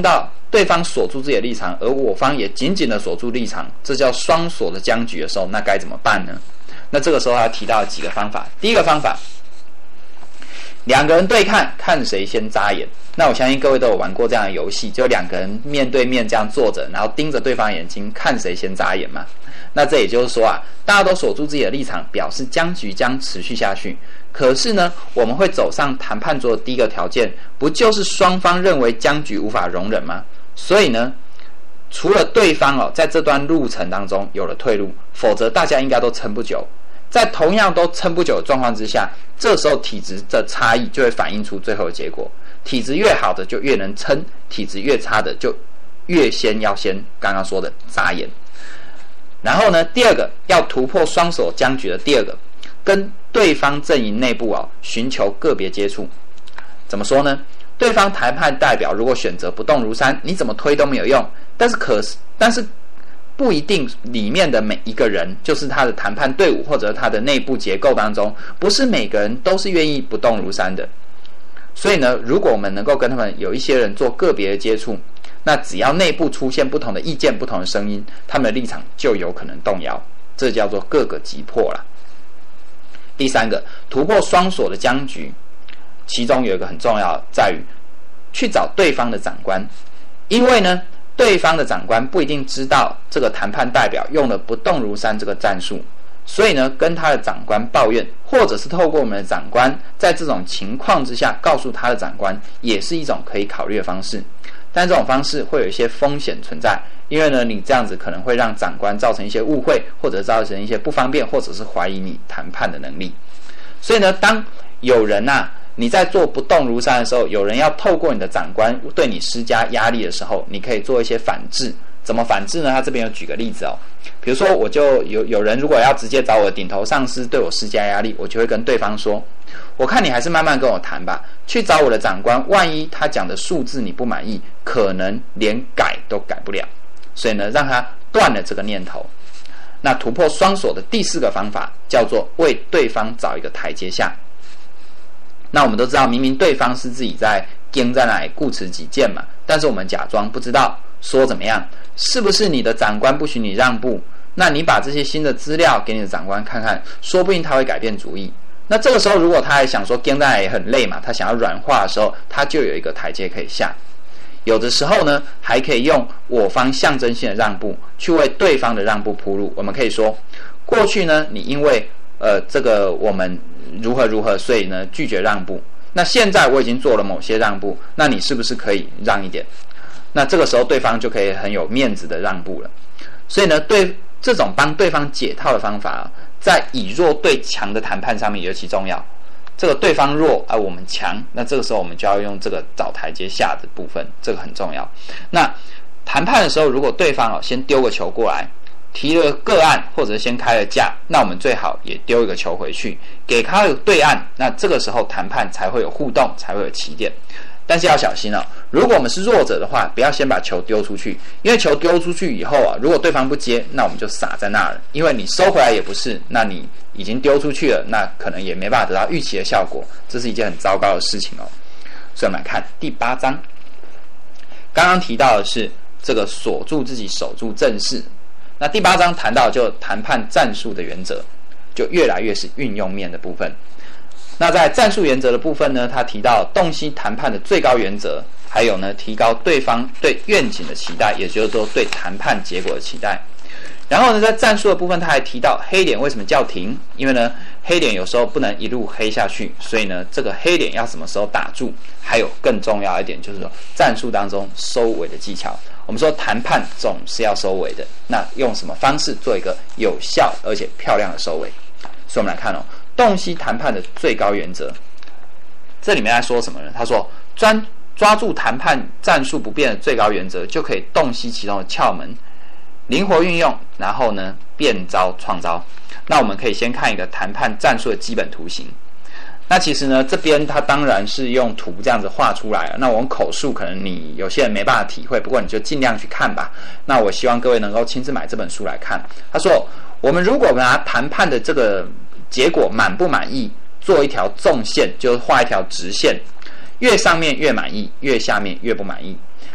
对方锁住自己的立场，而我方也紧紧的锁住立场，这叫双锁的僵局的时候，那该怎么办呢？那这个时候他提到几个方法。第一个方法，两个人对看，看谁先眨眼。那我相信各位都有玩过这样的游戏，就两个人面对面这样坐着，然后盯着对方眼睛，看谁先眨眼嘛。那这也就是说啊，大家都锁住自己的立场，表示僵局将持续下去。可是呢，我们会走上谈判桌的第一个条件，不就是双方认为僵局无法容忍吗？所以呢，除了对方哦，在这段路程当中有了退路，否则大家应该都撑不久。在同样都撑不久的状况之下，这时候体质的差异就会反映出最后的结果。体质越好的就越能撑，体质越差的就越先要先刚刚说的眨眼。然后呢，第二个要突破双手僵局的第二个，跟对方阵营内部哦寻求个别接触。怎么说呢？对方谈判代表如果选择不动如山，你怎么推都没有用。但是可是但是不一定里面的每一个人，就是他的谈判队伍或者他的内部结构当中，不是每个人都是愿意不动如山的。所以呢，如果我们能够跟他们有一些人做个别的接触，那只要内部出现不同的意见、不同的声音，他们的立场就有可能动摇，这叫做各个击破了。第三个，突破双锁的僵局，其中有一个很重要，在于去找对方的长官，因为呢，对方的长官不一定知道这个谈判代表用了不动如山这个战术，所以呢，跟他的长官抱怨，或者是透过我们的长官，在这种情况之下告诉他的长官，也是一种可以考虑的方式。但这种方式会有一些风险存在，因为呢，你这样子可能会让长官造成一些误会，或者造成一些不方便，或者是怀疑你谈判的能力。所以呢，当有人啊，你在做不动如山的时候，有人要透过你的长官对你施加压力的时候，你可以做一些反制。怎么反制呢？他这边有举个例子哦，比如说我就有有人如果要直接找我的顶头上司对我施加压力，我就会跟对方说，我看你还是慢慢跟我谈吧，去找我的长官，万一他讲的数字你不满意，可能连改都改不了。所以呢，让他断了这个念头。那突破双锁的第四个方法叫做为对方找一个台阶下。那我们都知道，明明对方是自己在盯在那里固持己见嘛，但是我们假装不知道，说怎么样？是不是你的长官不许你让步？那你把这些新的资料给你的长官看看，说不定他会改变主意。那这个时候，如果他还想说盯在那里很累嘛，他想要软化的时候，他就有一个台阶可以下。有的时候呢，还可以用我方象征性的让步去为对方的让步铺路。我们可以说，过去呢，你因为呃这个我们如何如何，所以呢拒绝让步。那现在我已经做了某些让步，那你是不是可以让一点？那这个时候对方就可以很有面子的让步了。所以呢，对这种帮对方解套的方法啊，在以弱对强的谈判上面尤其重要。这个对方弱啊，我们强，那这个时候我们就要用这个找台阶下的部分，这个很重要。那谈判的时候，如果对方哦先丢个球过来，提了个案或者先开了价，那我们最好也丢一个球回去，给他有对岸，那这个时候谈判才会有互动，才会有起点。但是要小心哦，如果我们是弱者的话，不要先把球丢出去，因为球丢出去以后啊，如果对方不接，那我们就傻在那了，因为你收回来也不是，那你已经丢出去了，那可能也没办法得到预期的效果，这是一件很糟糕的事情哦。所以我们来看第八章，刚刚提到的是这个锁住自己，守住阵势。那第八章谈到就谈判战术的原则，就越来越是运用面的部分。那在战术原则的部分呢，他提到洞悉谈判的最高原则，还有呢提高对方对愿景的期待，也就是说对谈判结果的期待。然后呢，在战术的部分，他还提到黑点为什么叫停，因为呢黑点有时候不能一路黑下去，所以呢这个黑点要什么时候打住，还有更重要一点就是说战术当中收尾的技巧。我们说谈判总是要收尾的，那用什么方式做一个有效而且漂亮的收尾？所以我们来看哦，洞悉谈判的最高原则，这里面在说什么呢？他说专抓住谈判战术不变的最高原则，就可以洞悉其中的窍门，灵活运用，然后呢变招创招。那我们可以先看一个谈判战术的基本图形。那其实呢，这边它当然是用图这样子画出来了。那我们口述可能你有些人没办法体会，不过你就尽量去看吧。那我希望各位能够亲自买这本书来看。他说，我们如果拿谈判的这个结果满不满意做一条纵线，就是画一条直线，越上面越满意，越下面越不满意。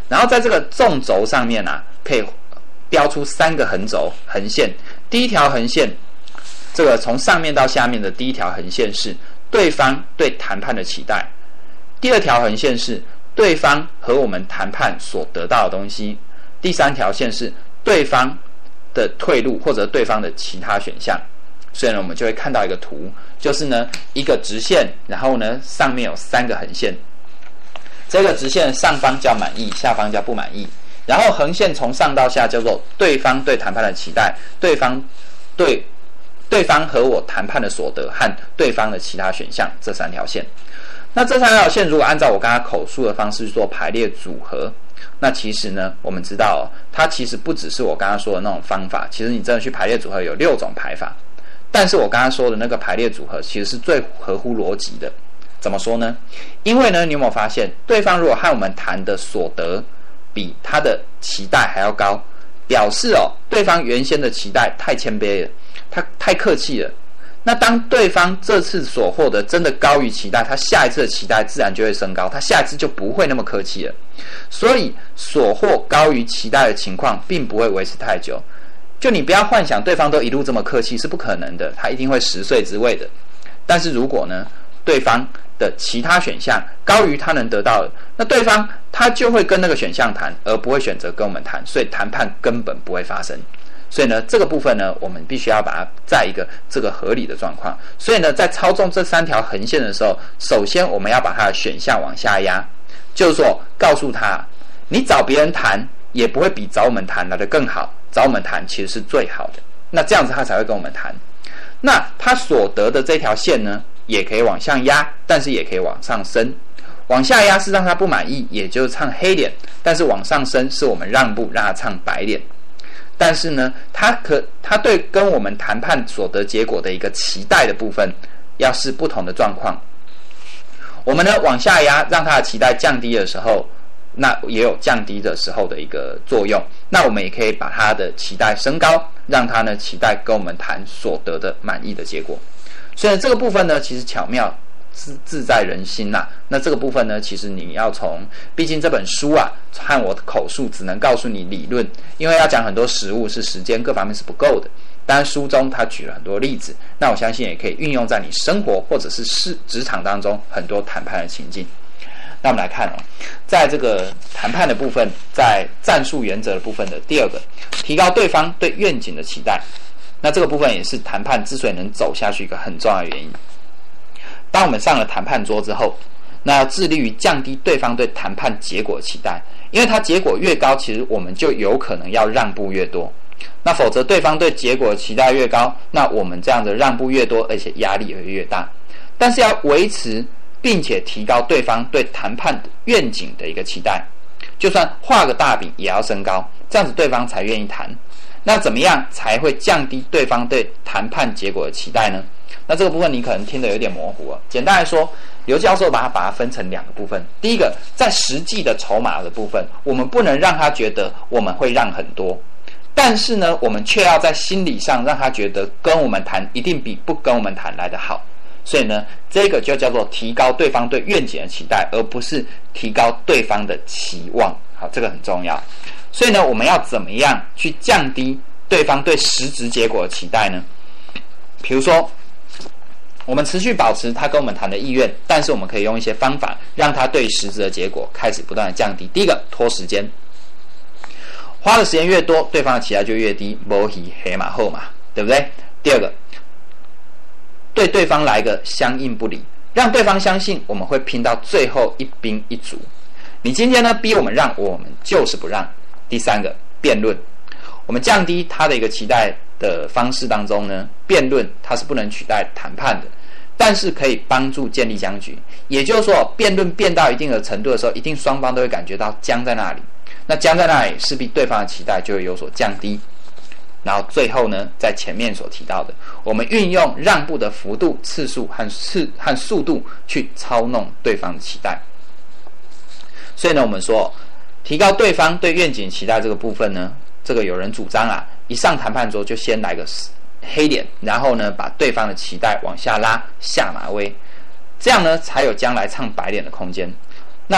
然后在这个纵轴上面啊，可以标出三个横轴横线。第一条横线，这个从上面到下面的第一条横线是对方对谈判的期待，第二条横线是对方和我们谈判所得到的东西，第三条线是对方的退路或者对方的其他选项。所以呢，我们就会看到一个图，就是呢一个直线，然后呢上面有三个横线。这个直线上方叫满意，下方叫不满意。然后横线从上到下叫做对方对谈判的期待，对方对对方和我谈判的所得和对方的其他选项，这三条线。那这三条线如果按照我刚才口述的方式做排列组合，那其实呢，我们知道、哦、它其实不只是我刚刚说的那种方法，其实你真的去排列组合有六种排法。但是我刚刚说的那个排列组合其实是最合乎逻辑的。怎么说呢？因为呢，你有没有发现，对方如果和我们谈的所得比他的期待还要高，表示哦，对方原先的期待太谦卑了，他太客气了。那当对方这次所获得真的高于期待，他下一次的期待自然就会升高，他下一次就不会那么客气了。所以所获高于期待的情况并不会维持太久。就你不要幻想对方都一路这么客气，是不可能的，他一定会食髓知味的。但是如果呢，对方的其他选项高于他能得到的，那对方他就会跟那个选项谈，而不会选择跟我们谈，所以谈判根本不会发生。所以呢，这个部分呢，我们必须要把它在一个这个合理的状况。所以呢，在操纵这三条横线的时候，首先我们要把它的选项往下压，就是说告诉他，你找别人谈也不会比找我们谈来得更好，找我们谈其实是最好的。那这样子他才会跟我们谈。那他所得的这条线呢，也可以往下压，但是也可以往上升。往下压是让他不满意，也就是唱黑脸；但是往上升是我们让步，让他唱白脸。但是呢，他可他对跟我们谈判所得结果的一个期待的部分，要是不同的状况。我们呢往下压，让他的期待降低的时候，那也有降低的时候的一个作用。那我们也可以把他的期待升高，让他呢期待跟我们谈所得的满意的结果。所以这个部分呢，其实巧妙自自在人心啦、啊。那这个部分呢，其实你要从，毕竟这本书啊和我的口述只能告诉你理论，因为要讲很多实务是时间各方面是不够的。当然书中他举了很多例子，那我相信也可以运用在你生活或者是是职场当中很多谈判的情境。那我们来看哦，在这个谈判的部分，在战术原则的部分的第二个，提高对方对愿景的期待。那这个部分也是谈判之所以能走下去一个很重要的原因。当我们上了谈判桌之后，那要致力于降低对方对谈判结果的期待，因为它结果越高，其实我们就有可能要让步越多。那否则对方对结果的期待越高，那我们这样的让步越多，而且压力也会越大。但是要维持并且提高对方对谈判愿景的一个期待，就算画个大饼也要升高，这样子对方才愿意谈。那怎么样才会降低对方对谈判结果的期待呢？那这个部分你可能听得有点模糊了。简单来说，刘教授把它把它分成两个部分。第一个，在实际的筹码的部分，我们不能让他觉得我们会让很多，但是呢，我们却要在心理上让他觉得跟我们谈一定比不跟我们谈来得好。所以呢，这个就叫做提高对方对愿景的期待，而不是提高对方的期望。好，这个很重要。所以呢，我们要怎么样去降低对方对实质结果的期待呢？比如说，我们持续保持他跟我们谈的意愿，但是我们可以用一些方法让他对实质的结果开始不断的降低。第一个，拖时间，花的时间越多，对方的期待就越低，没鱼黑马后嘛，对不对？第二个，对对方来个相应不理，让对方相信我们会拼到最后一兵一卒。你今天呢逼我们让，我们就是不让。第三个，辩论，我们降低他的一个期待的方式当中呢，辩论它是不能取代谈判的，但是可以帮助建立僵局。也就是说，辩论变到一定的程度的时候，一定双方都会感觉到僵在那里，那僵在那里，势必对方的期待就会有所降低。然后最后呢，在前面所提到的，我们运用让步的幅度、次数和次和速度去操弄对方的期待。所以呢，我们说提高对方对愿景期待这个部分呢，这个有人主张啊，一上谈判桌就先来个黑脸，然后呢把对方的期待往下拉，下马威，这样呢才有将来唱白脸的空间。那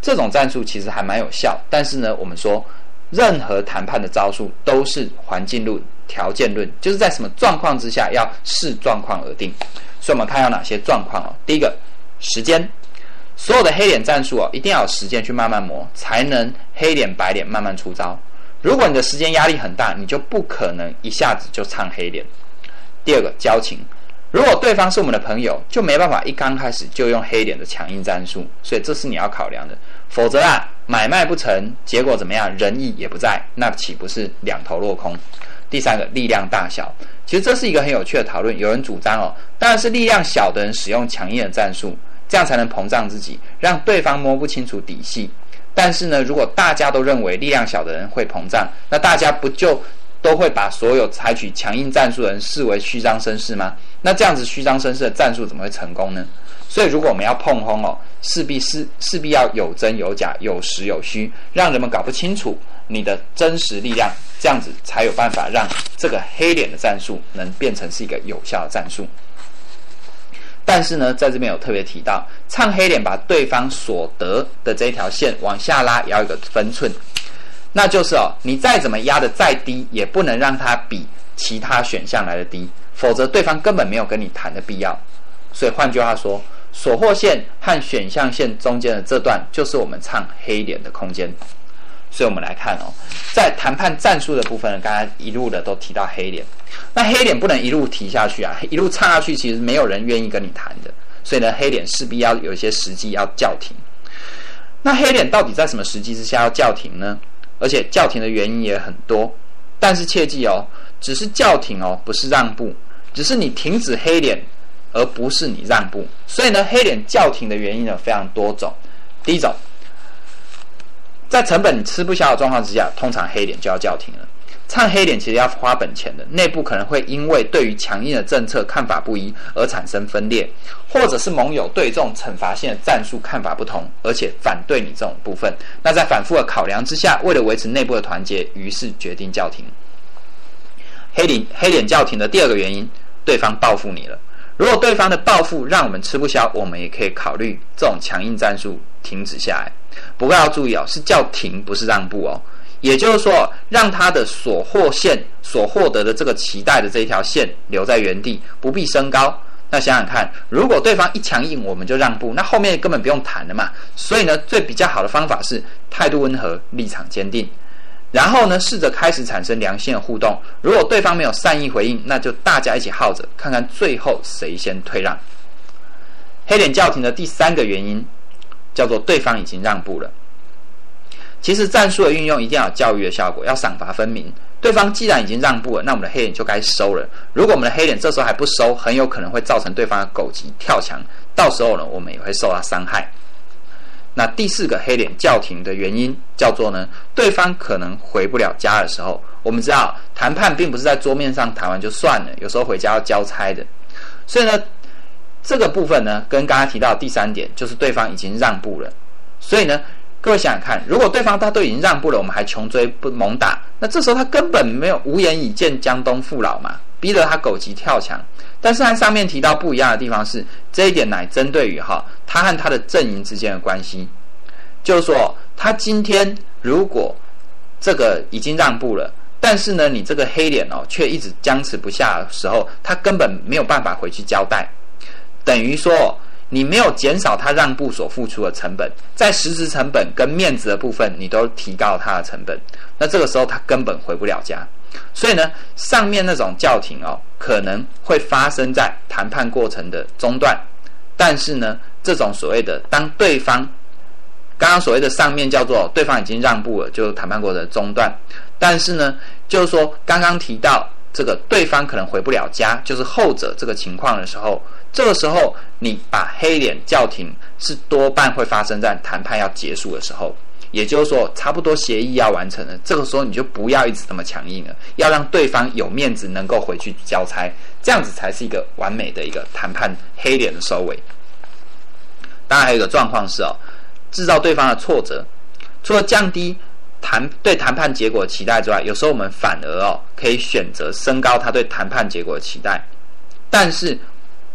这种战术其实还蛮有效，但是呢，我们说任何谈判的招数都是环境论、条件论，就是在什么状况之下要视状况而定。所以我们看有哪些状况哦。第一个，时间，所有的黑脸战术哦，一定要有时间去慢慢磨，才能黑脸白脸慢慢出招。如果你的时间压力很大，你就不可能一下子就唱黑脸。第二个，交情，如果对方是我们的朋友，就没办法一刚开始就用黑脸的强硬战术，所以这是你要考量的。否则啊，买卖不成，结果怎么样？仁义也不在，那岂不是两头落空？第三个，力量大小，其实这是一个很有趣的讨论。有人主张哦，当然是力量小的人使用强硬的战术，这样才能膨胀自己，让对方摸不清楚底细。但是呢，如果大家都认为力量小的人会膨胀，那大家不就都会把所有采取强硬战术的人视为虚张声势吗？那这样子虚张声势的战术怎么会成功呢？所以如果我们要碰轰哦，势必是势必要有真有假，有实有虚，让人们搞不清楚你的真实力量，这样子才有办法让这个黑脸的战术能变成是一个有效的战术。但是呢，在这边有特别提到，唱黑脸把对方所得的这一条线往下拉，也要有一个分寸，那就是哦，你再怎么压的再低，也不能让它比其他选项来的低，否则对方根本没有跟你谈的必要。所以换句话说，所获线和选项线中间的这段，就是我们唱黑脸的空间。所以我们来看哦，在谈判战术的部分呢，刚才一路的都提到黑脸，那黑脸不能一路提下去啊，一路唱下去，其实没有人愿意跟你谈的。所以呢，黑脸势必要有一些时机要叫停。那黑脸到底在什么时机之下要叫停呢？而且叫停的原因也很多，但是切记哦，只是叫停哦，不是让步，只是你停止黑脸，而不是你让步。所以呢，黑脸叫停的原因呢非常多种。第一种，在成本你吃不消的状况之下，通常黑脸就要叫停了。唱黑脸其实要花本钱的，内部可能会因为对于强硬的政策看法不一而产生分裂，或者是盟友对这种惩罚性的战术看法不同，而且反对你这种部分。那在反复的考量之下，为了维持内部的团结，于是决定叫停。黑脸黑脸叫停的第二个原因，对方报复你了。如果对方的报复让我们吃不消，我们也可以考虑这种强硬战术停止下来。不过要注意哦，是叫停，不是让步哦。也就是说，让他的所获线、所获得的这个期待的这一条线留在原地，不必升高。那想想看，如果对方一强硬，我们就让步，那后面根本不用谈了嘛。所以呢，最比较好的方法是态度温和、立场坚定。然后呢，试着开始产生良性的互动。如果对方没有善意回应，那就大家一起耗着，看看最后谁先退让。黑脸叫停的第三个原因叫做对方已经让步了。其实战术的运用一定要有教育的效果，要赏罚分明。对方既然已经让步了，那我们的黑脸就该收了。如果我们的黑脸这时候还不收，很有可能会造成对方的狗急跳墙，到时候呢，我们也会受到伤害。那第四个黑脸叫停的原因叫做呢，对方可能回不了家的时候。我们知道谈判并不是在桌面上谈完就算了，有时候回家要交差的。所以呢，这个部分呢，跟刚才提到的第三点，就是对方已经让步了。所以呢，各位想想看，如果对方他都已经让步了，我们还穷追不猛打，那这时候他根本没有无颜以见江东父老嘛，逼得他狗急跳墙。但是和上面提到不一样的地方是，这一点乃针对于哈他和他的阵营之间的关系，就是说他今天如果这个已经让步了，但是呢你这个黑脸哦却一直僵持不下的时候，他根本没有办法回去交代，等于说你没有减少他让步所付出的成本，在实质成本跟面子的部分你都提高他的成本，那这个时候他根本回不了家。所以呢，上面那种叫停哦，可能会发生在谈判过程的中段，但是呢，这种所谓的当对方刚刚所谓的上面叫做对方已经让步了，就是谈判过程的中段，但是呢，就是说刚刚提到这个对方可能回不了家，就是后者这个情况的时候，这个时候你把黑脸叫停，是多半会发生在谈判要结束的时候。也就是说，差不多协议要完成了，这个时候你就不要一直这么强硬了，要让对方有面子，能够回去交差，这样子才是一个完美的一个谈判黑脸的收尾。当然还有一个状况是哦，制造对方的挫折，除了降低谈对谈判结果的期待之外，有时候我们反而哦可以选择升高他对谈判结果的期待，但是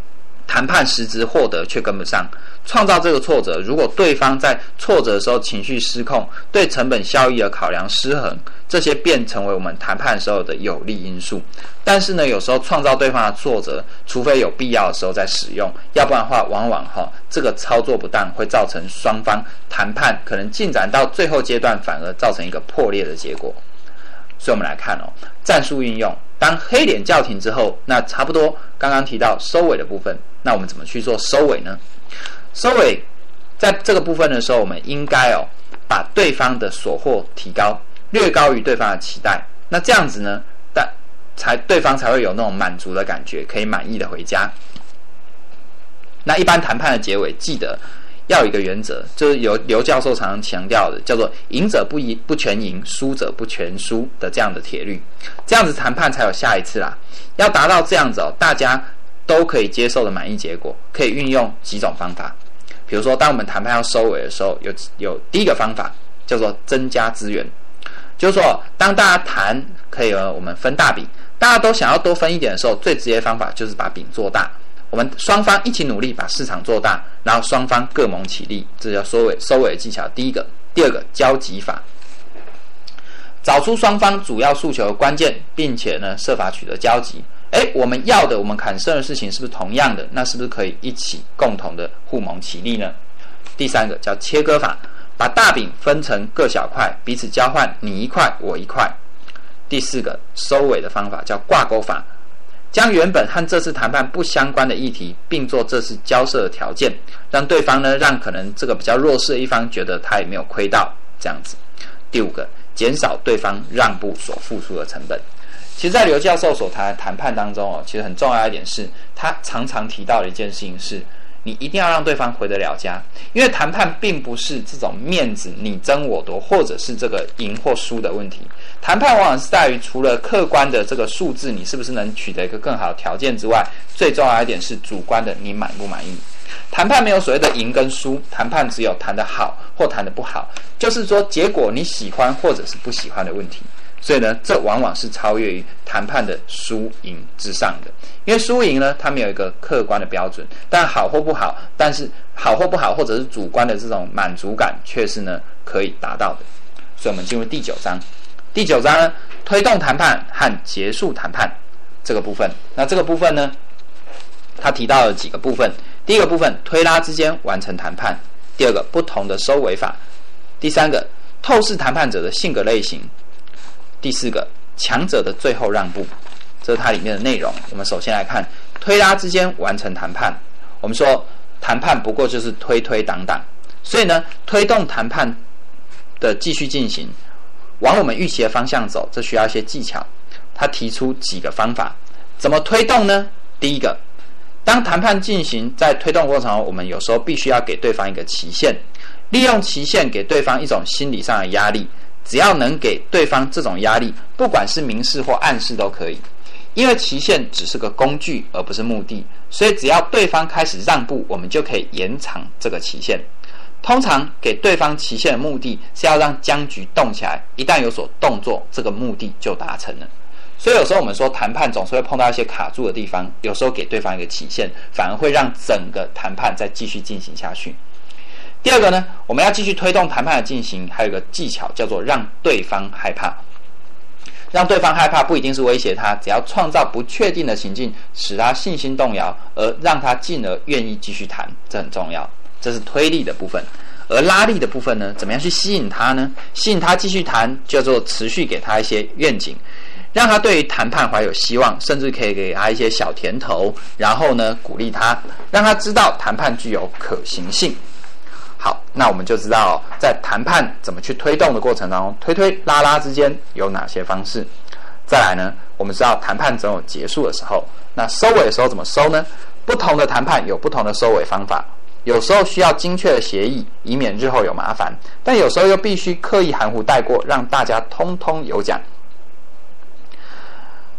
谈判实质获得却跟不上，创造这个挫折。如果对方在挫折的时候情绪失控，对成本效益的考量失衡，这些便成为我们谈判时候的有利因素。但是呢，有时候创造对方的挫折，除非有必要的时候再使用，要不然的话，往往哈、哦、这个操作不当，会造成双方谈判可能进展到最后阶段，反而造成一个破裂的结果。所以我们来看哦，战术运用。当黑脸叫停之后，那差不多刚刚提到收尾的部分，那我们怎么去做收尾呢？收尾在这个部分的时候，我们应该哦把对方的所获提高，略高于对方的期待。那这样子呢，但才对方才会有那种满足的感觉，可以满意的回家。那一般谈判的结尾，记得要有一个原则，就是由刘教授常常强调的，叫做赢者不赢不全赢，输者不全输的这样的铁律，这样子谈判才有下一次啦。要达到这样子哦，大家都可以接受的满意结果，可以运用几种方法。比如说，当我们谈判要收尾的时候，有有第一个方法叫做增加资源，就是说，当大家谈可以我们分大饼，大家都想要多分一点的时候，最直接的方法就是把饼做大。我们双方一起努力把市场做大，然后双方各谋其利，这叫收尾收尾的技巧。第一个，第二个，交集法，找出双方主要诉求的关键，并且呢设法取得交集。哎，我们要的，我们产生的事情是不是同样的？那是不是可以一起共同的互谋其利呢？第三个叫切割法，把大饼分成各小块，彼此交换，你一块我一块。第四个收尾的方法叫挂钩法。将原本和这次谈判不相关的议题并做这次交涉的条件，让对方呢，让可能这个比较弱势的一方觉得他也没有亏到这样子。第五个，减少对方让步所付出的成本。其实，在刘教授所谈的谈判当中哦，其实很重要一点是，他常常提到的一件事情是，你一定要让对方回得了家，因为谈判并不是这种面子你争我夺，或者是这个赢或输的问题。谈判往往是在于除了客观的这个数字，你是不是能取得一个更好的条件之外，最重要一点是主观的你满不满意。谈判没有所谓的赢跟输，谈判只有谈得好或谈得不好，就是说结果你喜欢或者是不喜欢的问题。所以呢，这往往是超越于谈判的输赢之上的，因为输赢呢，它没有一个客观的标准，但好或不好，但是好或不好，或者是主观的这种满足感，却是呢可以达到的。所以我们进入第九章，第九章呢，推动谈判和结束谈判这个部分。那这个部分呢，他提到了几个部分。第一个部分，推拉之间完成谈判；第二个，不同的收尾法；第三个，透视谈判者的性格类型。第四个，强者的最后让步，这是它里面的内容。我们首先来看推拉之间完成谈判。我们说谈判不过就是推推挡挡，所以呢，推动谈判的继续进行，往我们预期的方向走，这需要一些技巧。他提出几个方法，怎么推动呢？第一个，当谈判进行在推动过程中，我们有时候必须要给对方一个期限，利用期限给对方一种心理上的压力。只要能给对方这种压力，不管是明示或暗示都可以，因为期限只是个工具而不是目的，所以只要对方开始让步，我们就可以延长这个期限。通常给对方期限的目的是要让僵局动起来，一旦有所动作，这个目的就达成了。所以有时候我们说谈判总是会碰到一些卡住的地方，有时候给对方一个期限，反而会让整个谈判再继续进行下去。第二个呢，我们要继续推动谈判的进行，还有一个技巧叫做让对方害怕。让对方害怕不一定是威胁他，只要创造不确定的情境，使他信心动摇，而让他进而愿意继续谈，这很重要。这是推力的部分。而拉力的部分呢，怎么样去吸引他呢？吸引他继续谈，叫做持续给他一些愿景，让他对于谈判怀有希望，甚至可以给他一些小甜头，然后呢鼓励他，让他知道谈判具有可行性。好，那我们就知道、哦、在谈判怎么去推动的过程当中，推推拉拉之间有哪些方式。再来呢，我们知道谈判总有结束的时候，那收尾的时候怎么收呢？不同的谈判有不同的收尾方法，有时候需要精确的协议，以免日后有麻烦，但有时候又必须刻意含糊带过，让大家通通有奖。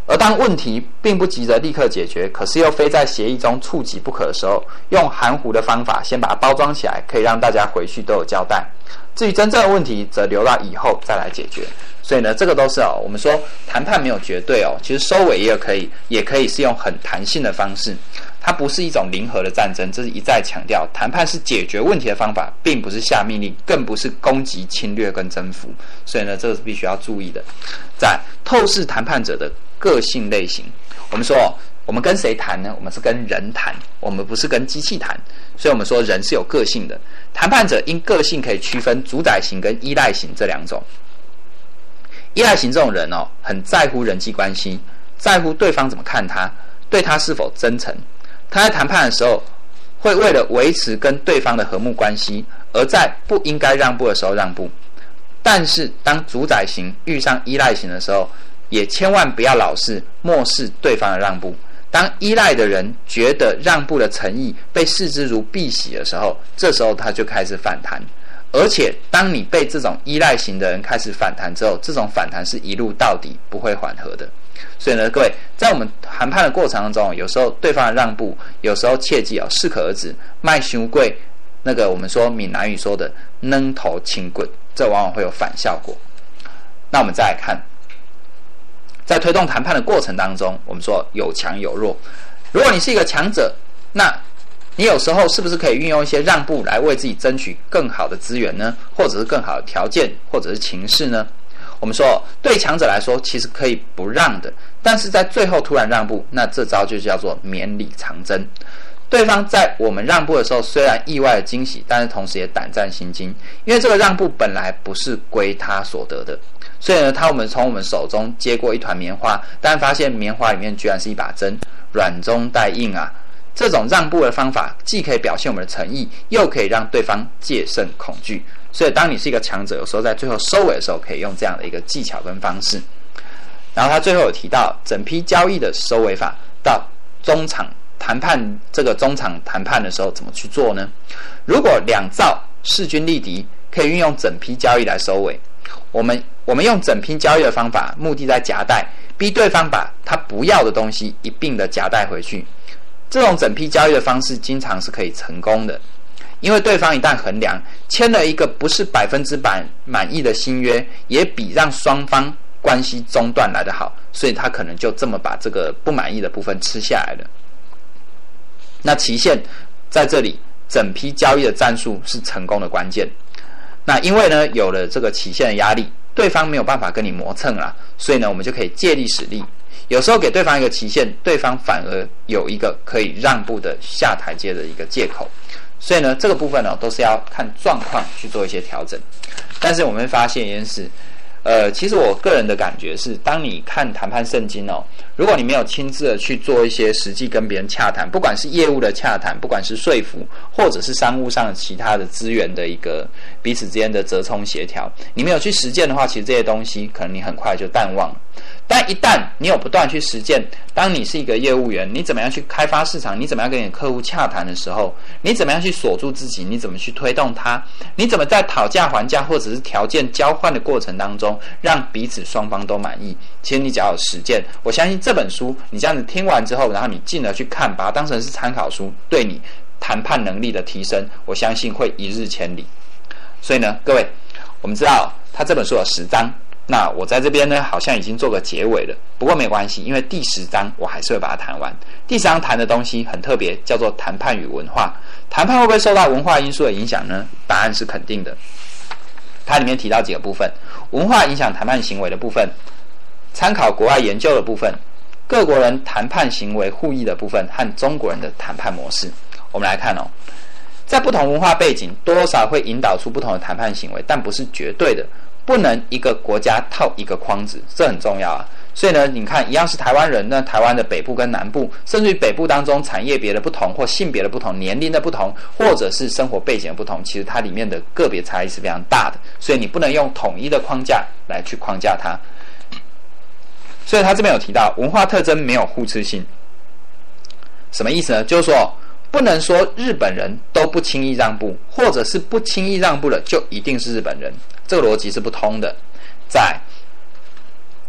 而当问题并不急着立刻解决，可是又非在协议中触及不可的时候，用含糊的方法先把它包装起来，可以让大家回去都有交代。至于真正的问题，则留到以后再来解决。所以呢，这个都是哦，我们说谈判没有绝对哦，其实收尾也可以，也可以是用很弹性的方式。它不是一种零和的战争，这是一再强调，谈判是解决问题的方法，并不是下命令，更不是攻击、侵略跟征服。所以呢，这个是必须要注意的。在透视谈判者的个性类型，我们说哦，我们跟谁谈呢？我们是跟人谈，我们不是跟机器谈。所以我们说人是有个性的。谈判者因个性可以区分主宰型跟依赖型这两种。依赖型这种人哦，很在乎人际关系，在乎对方怎么看他，对他是否真诚。他在谈判的时候，会为了维持跟对方的和睦关系，而在不应该让步的时候让步。但是当主宰型遇上依赖型的时候，也千万不要老是漠视对方的让步。当依赖的人觉得让步的诚意被视之如敝屣的时候，这时候他就开始反弹。而且当你被这种依赖型的人开始反弹之后，这种反弹是一路到底，不会缓和的。所以呢，各位在我们谈判的过程当中，有时候对方的让步，有时候切记哦，适可而止，卖伤贵，那个我们说闽南语说的扔头轻棍，这往往会有反效果。那我们再来看，在推动谈判的过程当中，我们说有强有弱。如果你是一个强者，那你有时候是不是可以运用一些让步来为自己争取更好的资源呢？或者是更好的条件，或者是情势呢？我们说对强者来说其实可以不让的，但是在最后突然让步，那这招就叫做绵里藏针。对方在我们让步的时候虽然意外的惊喜，但是同时也胆战心惊，因为这个让步本来不是归他所得的。所以呢，他我们从我们手中接过一团棉花，但发现棉花里面居然是一把针，软中带硬啊。这种让步的方法既可以表现我们的诚意，又可以让对方戒慎恐惧。所以当你是一个强者，有时候在最后收尾的时候可以用这样的一个技巧跟方式。然后他最后有提到整批交易的收尾法，到中场谈判这个中场谈判的时候怎么去做呢？如果两造势均力敌，可以运用整批交易来收尾。我们我们用整批交易的方法，目的在夹带，逼对方把他不要的东西一并的夹带回去。这种整批交易的方式经常是可以成功的，因为对方一旦衡量签了一个不是百分之百满意的新约，也比让双方关系中断来得好，所以他可能就这么把这个不满意的部分吃下来了。那期限在这里，整批交易的战术是成功的关键。那因为呢有了这个期限的压力，对方没有办法跟你磨蹭啦，所以呢我们就可以借力使力。有时候给对方一个期限，对方反而有一个可以让步的下台阶的一个借口。所以呢，这个部分呢都是要看状况去做一些调整。但是我们会发现一件事，呃，其实我个人的感觉是，当你看谈判圣经哦，如果你没有亲自的去做一些实际跟别人洽谈，不管是业务的洽谈，不管是说服，或者是商务上的其他的资源的一个彼此之间的折冲协调，你没有去实践的话，其实这些东西可能你很快就淡忘了。但一旦你有不断去实践，当你是一个业务员，你怎么样去开发市场，你怎么样跟你的客户洽谈的时候，你怎么样去锁住自己，你怎么去推动它，你怎么在讨价还价或者是条件交换的过程当中让彼此双方都满意，其实你只要有实践，我相信这本书你这样子听完之后，然后你进而去看，把它当成是参考书，对你谈判能力的提升，我相信会一日千里。所以呢，各位，我们知道他这本书有十章，那我在这边呢好像已经做个结尾了，不过没关系，因为第十章我还是会把它谈完。第十章谈的东西很特别，叫做谈判与文化。谈判会不会受到文化因素的影响呢？答案是肯定的。它里面提到几个部分，文化影响谈判行为的部分，参考国外研究的部分，各国人谈判行为互益的部分，和中国人的谈判模式。我们来看哦，在不同文化背景，多少会引导出不同的谈判行为，但不是绝对的，不能一个国家套一个框子，这很重要啊。所以呢，你看一样是台湾人，那台湾的北部跟南部，甚至于北部当中产业别的不同，或性别的不同，年龄的不同，或者是生活背景的不同，其实它里面的个别差异是非常大的，所以你不能用统一的框架来去框架它。所以他这边有提到文化特征没有互斥性，什么意思呢？就是说不能说日本人都不轻易让步，或者是不轻易让步的就一定是日本人，这个逻辑是不通的。再包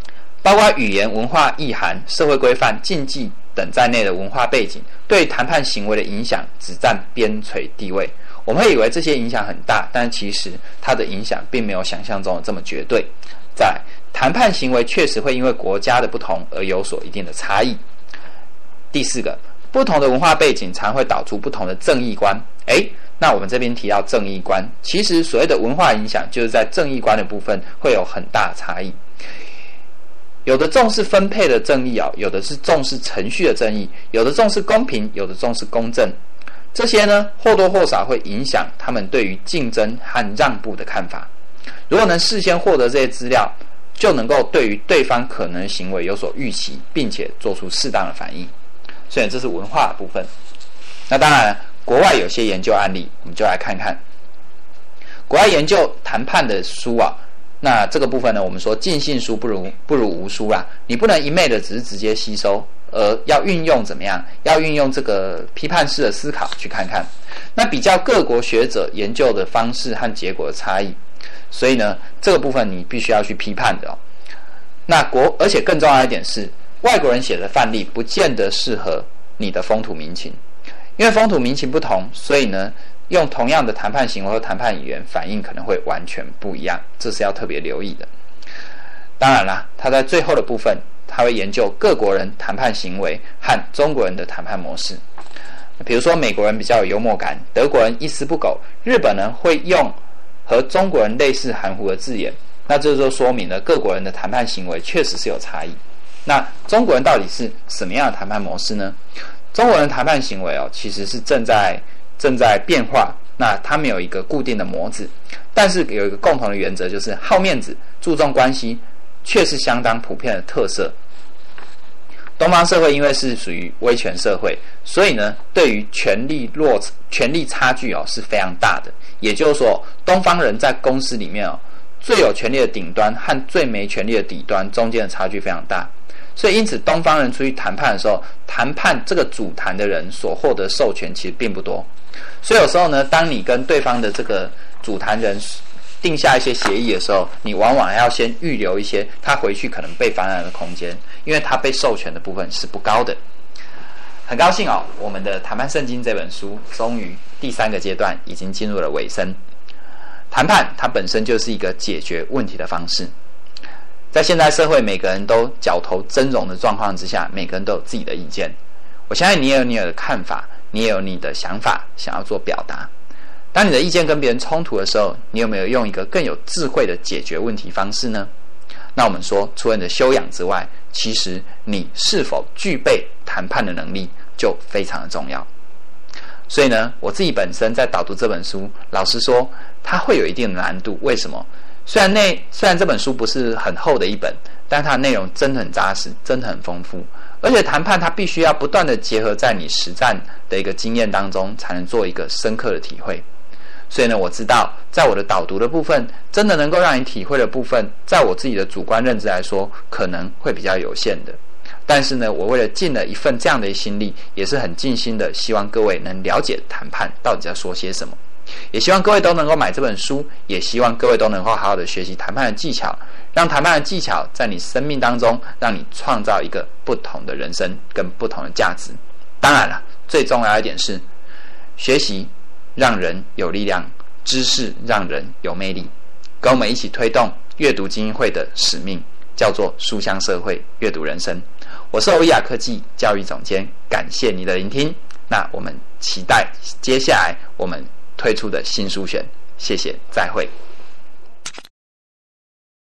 包括语言、文化意涵、社会规范、禁忌等在内的文化背景，对谈判行为的影响只占边陲地位。我们会以为这些影响很大，但其实它的影响并没有想象中的这么绝对。再来，谈判行为确实会因为国家的不同而有所一定的差异。第四个，不同的文化背景常会导出不同的正义观。诶，那我们这边提到正义观，其实所谓的文化影响，就是在正义观的部分会有很大的差异。有的重视分配的正义啊，有的是重视程序的正义，有的重视公平，有的重视公正。这些呢，或多或少会影响他们对于竞争和让步的看法。如果能事先获得这些资料，就能够对于对方可能行为有所预期，并且做出适当的反应。所以这是文化的部分。那当然，国外有些研究案例，我们就来看看。国外研究谈判的书啊，那这个部分呢，我们说尽信书不如不如无书啦。你不能一昧的只是直接吸收，而要运用怎么样？要运用这个批判式的思考去看看。那比较各国学者研究的方式和结果的差异。所以呢，这个部分你必须要去批判的哦。那国，而且更重要一点是，外国人写的范例不见得适合你的风土民情，因为风土民情不同，所以呢，用同样的谈判行为和谈判语言反应可能会完全不一样，这是要特别留意的。当然啦，他在最后的部分，他会研究各国人谈判行为和中国人的谈判模式。比如说，美国人比较有幽默感，德国人一丝不苟，日本人会用和中国人类似含糊的字眼，那这就说明了各国人的谈判行为确实是有差异。那中国人到底是什么样的谈判模式呢？中国人的谈判行为哦，其实是正在正在变化。那他们有一个固定的模子，但是有一个共同的原则，就是好面子、注重关系，却是相当普遍的特色。东方社会因为是属于威权社会，所以呢，对于权力落权力差距哦是非常大的。也就是说，东方人在公司里面哦，最有权力的顶端和最没权力的底端中间的差距非常大。所以因此，东方人出去谈判的时候，谈判这个主谈的人所获得授权其实并不多。所以有时候呢，当你跟对方的这个主谈人定下一些协议的时候，你往往还要先预留一些他回去可能被反弹的空间，因为他被授权的部分是不高的。很高兴哦，我们的《谈判圣经》这本书终于第三个阶段已经进入了尾声。谈判它本身就是一个解决问题的方式，在现代社会每个人都角头争荣的状况之下，每个人都有自己的意见。我相信你也有你的看法，你也有你的想法想要做表达。当你的意见跟别人冲突的时候，你有没有用一个更有智慧的解决问题方式呢？那我们说，除了你的修养之外，其实你是否具备谈判的能力就非常的重要。所以呢，我自己本身在导读这本书，老实说，它会有一定的难度。为什么？虽然内虽然这本书不是很厚的一本，但它的内容真的很扎实，真的很丰富。而且谈判它必须要不断的结合在你实战的一个经验当中，才能做一个深刻的体会。所以呢，我知道在我的导读的部分，真的能够让你体会的部分，在我自己的主观认知来说，可能会比较有限的。但是呢，我为了尽了一份这样的心力，也是很尽心的，希望各位能了解谈判到底在说些什么。也希望各位都能够买这本书，也希望各位都能够好好的学习谈判的技巧，让谈判的技巧在你生命当中，让你创造一个不同的人生跟不同的价值。当然了，最重要一点是，学习让人有力量，知识让人有魅力。跟我们一起推动阅读精英会的使命，叫做书香社会，阅读人生。我是欧亚科技教育总监，感谢你的聆听。那我们期待接下来我们推出的新书选，谢谢，再会。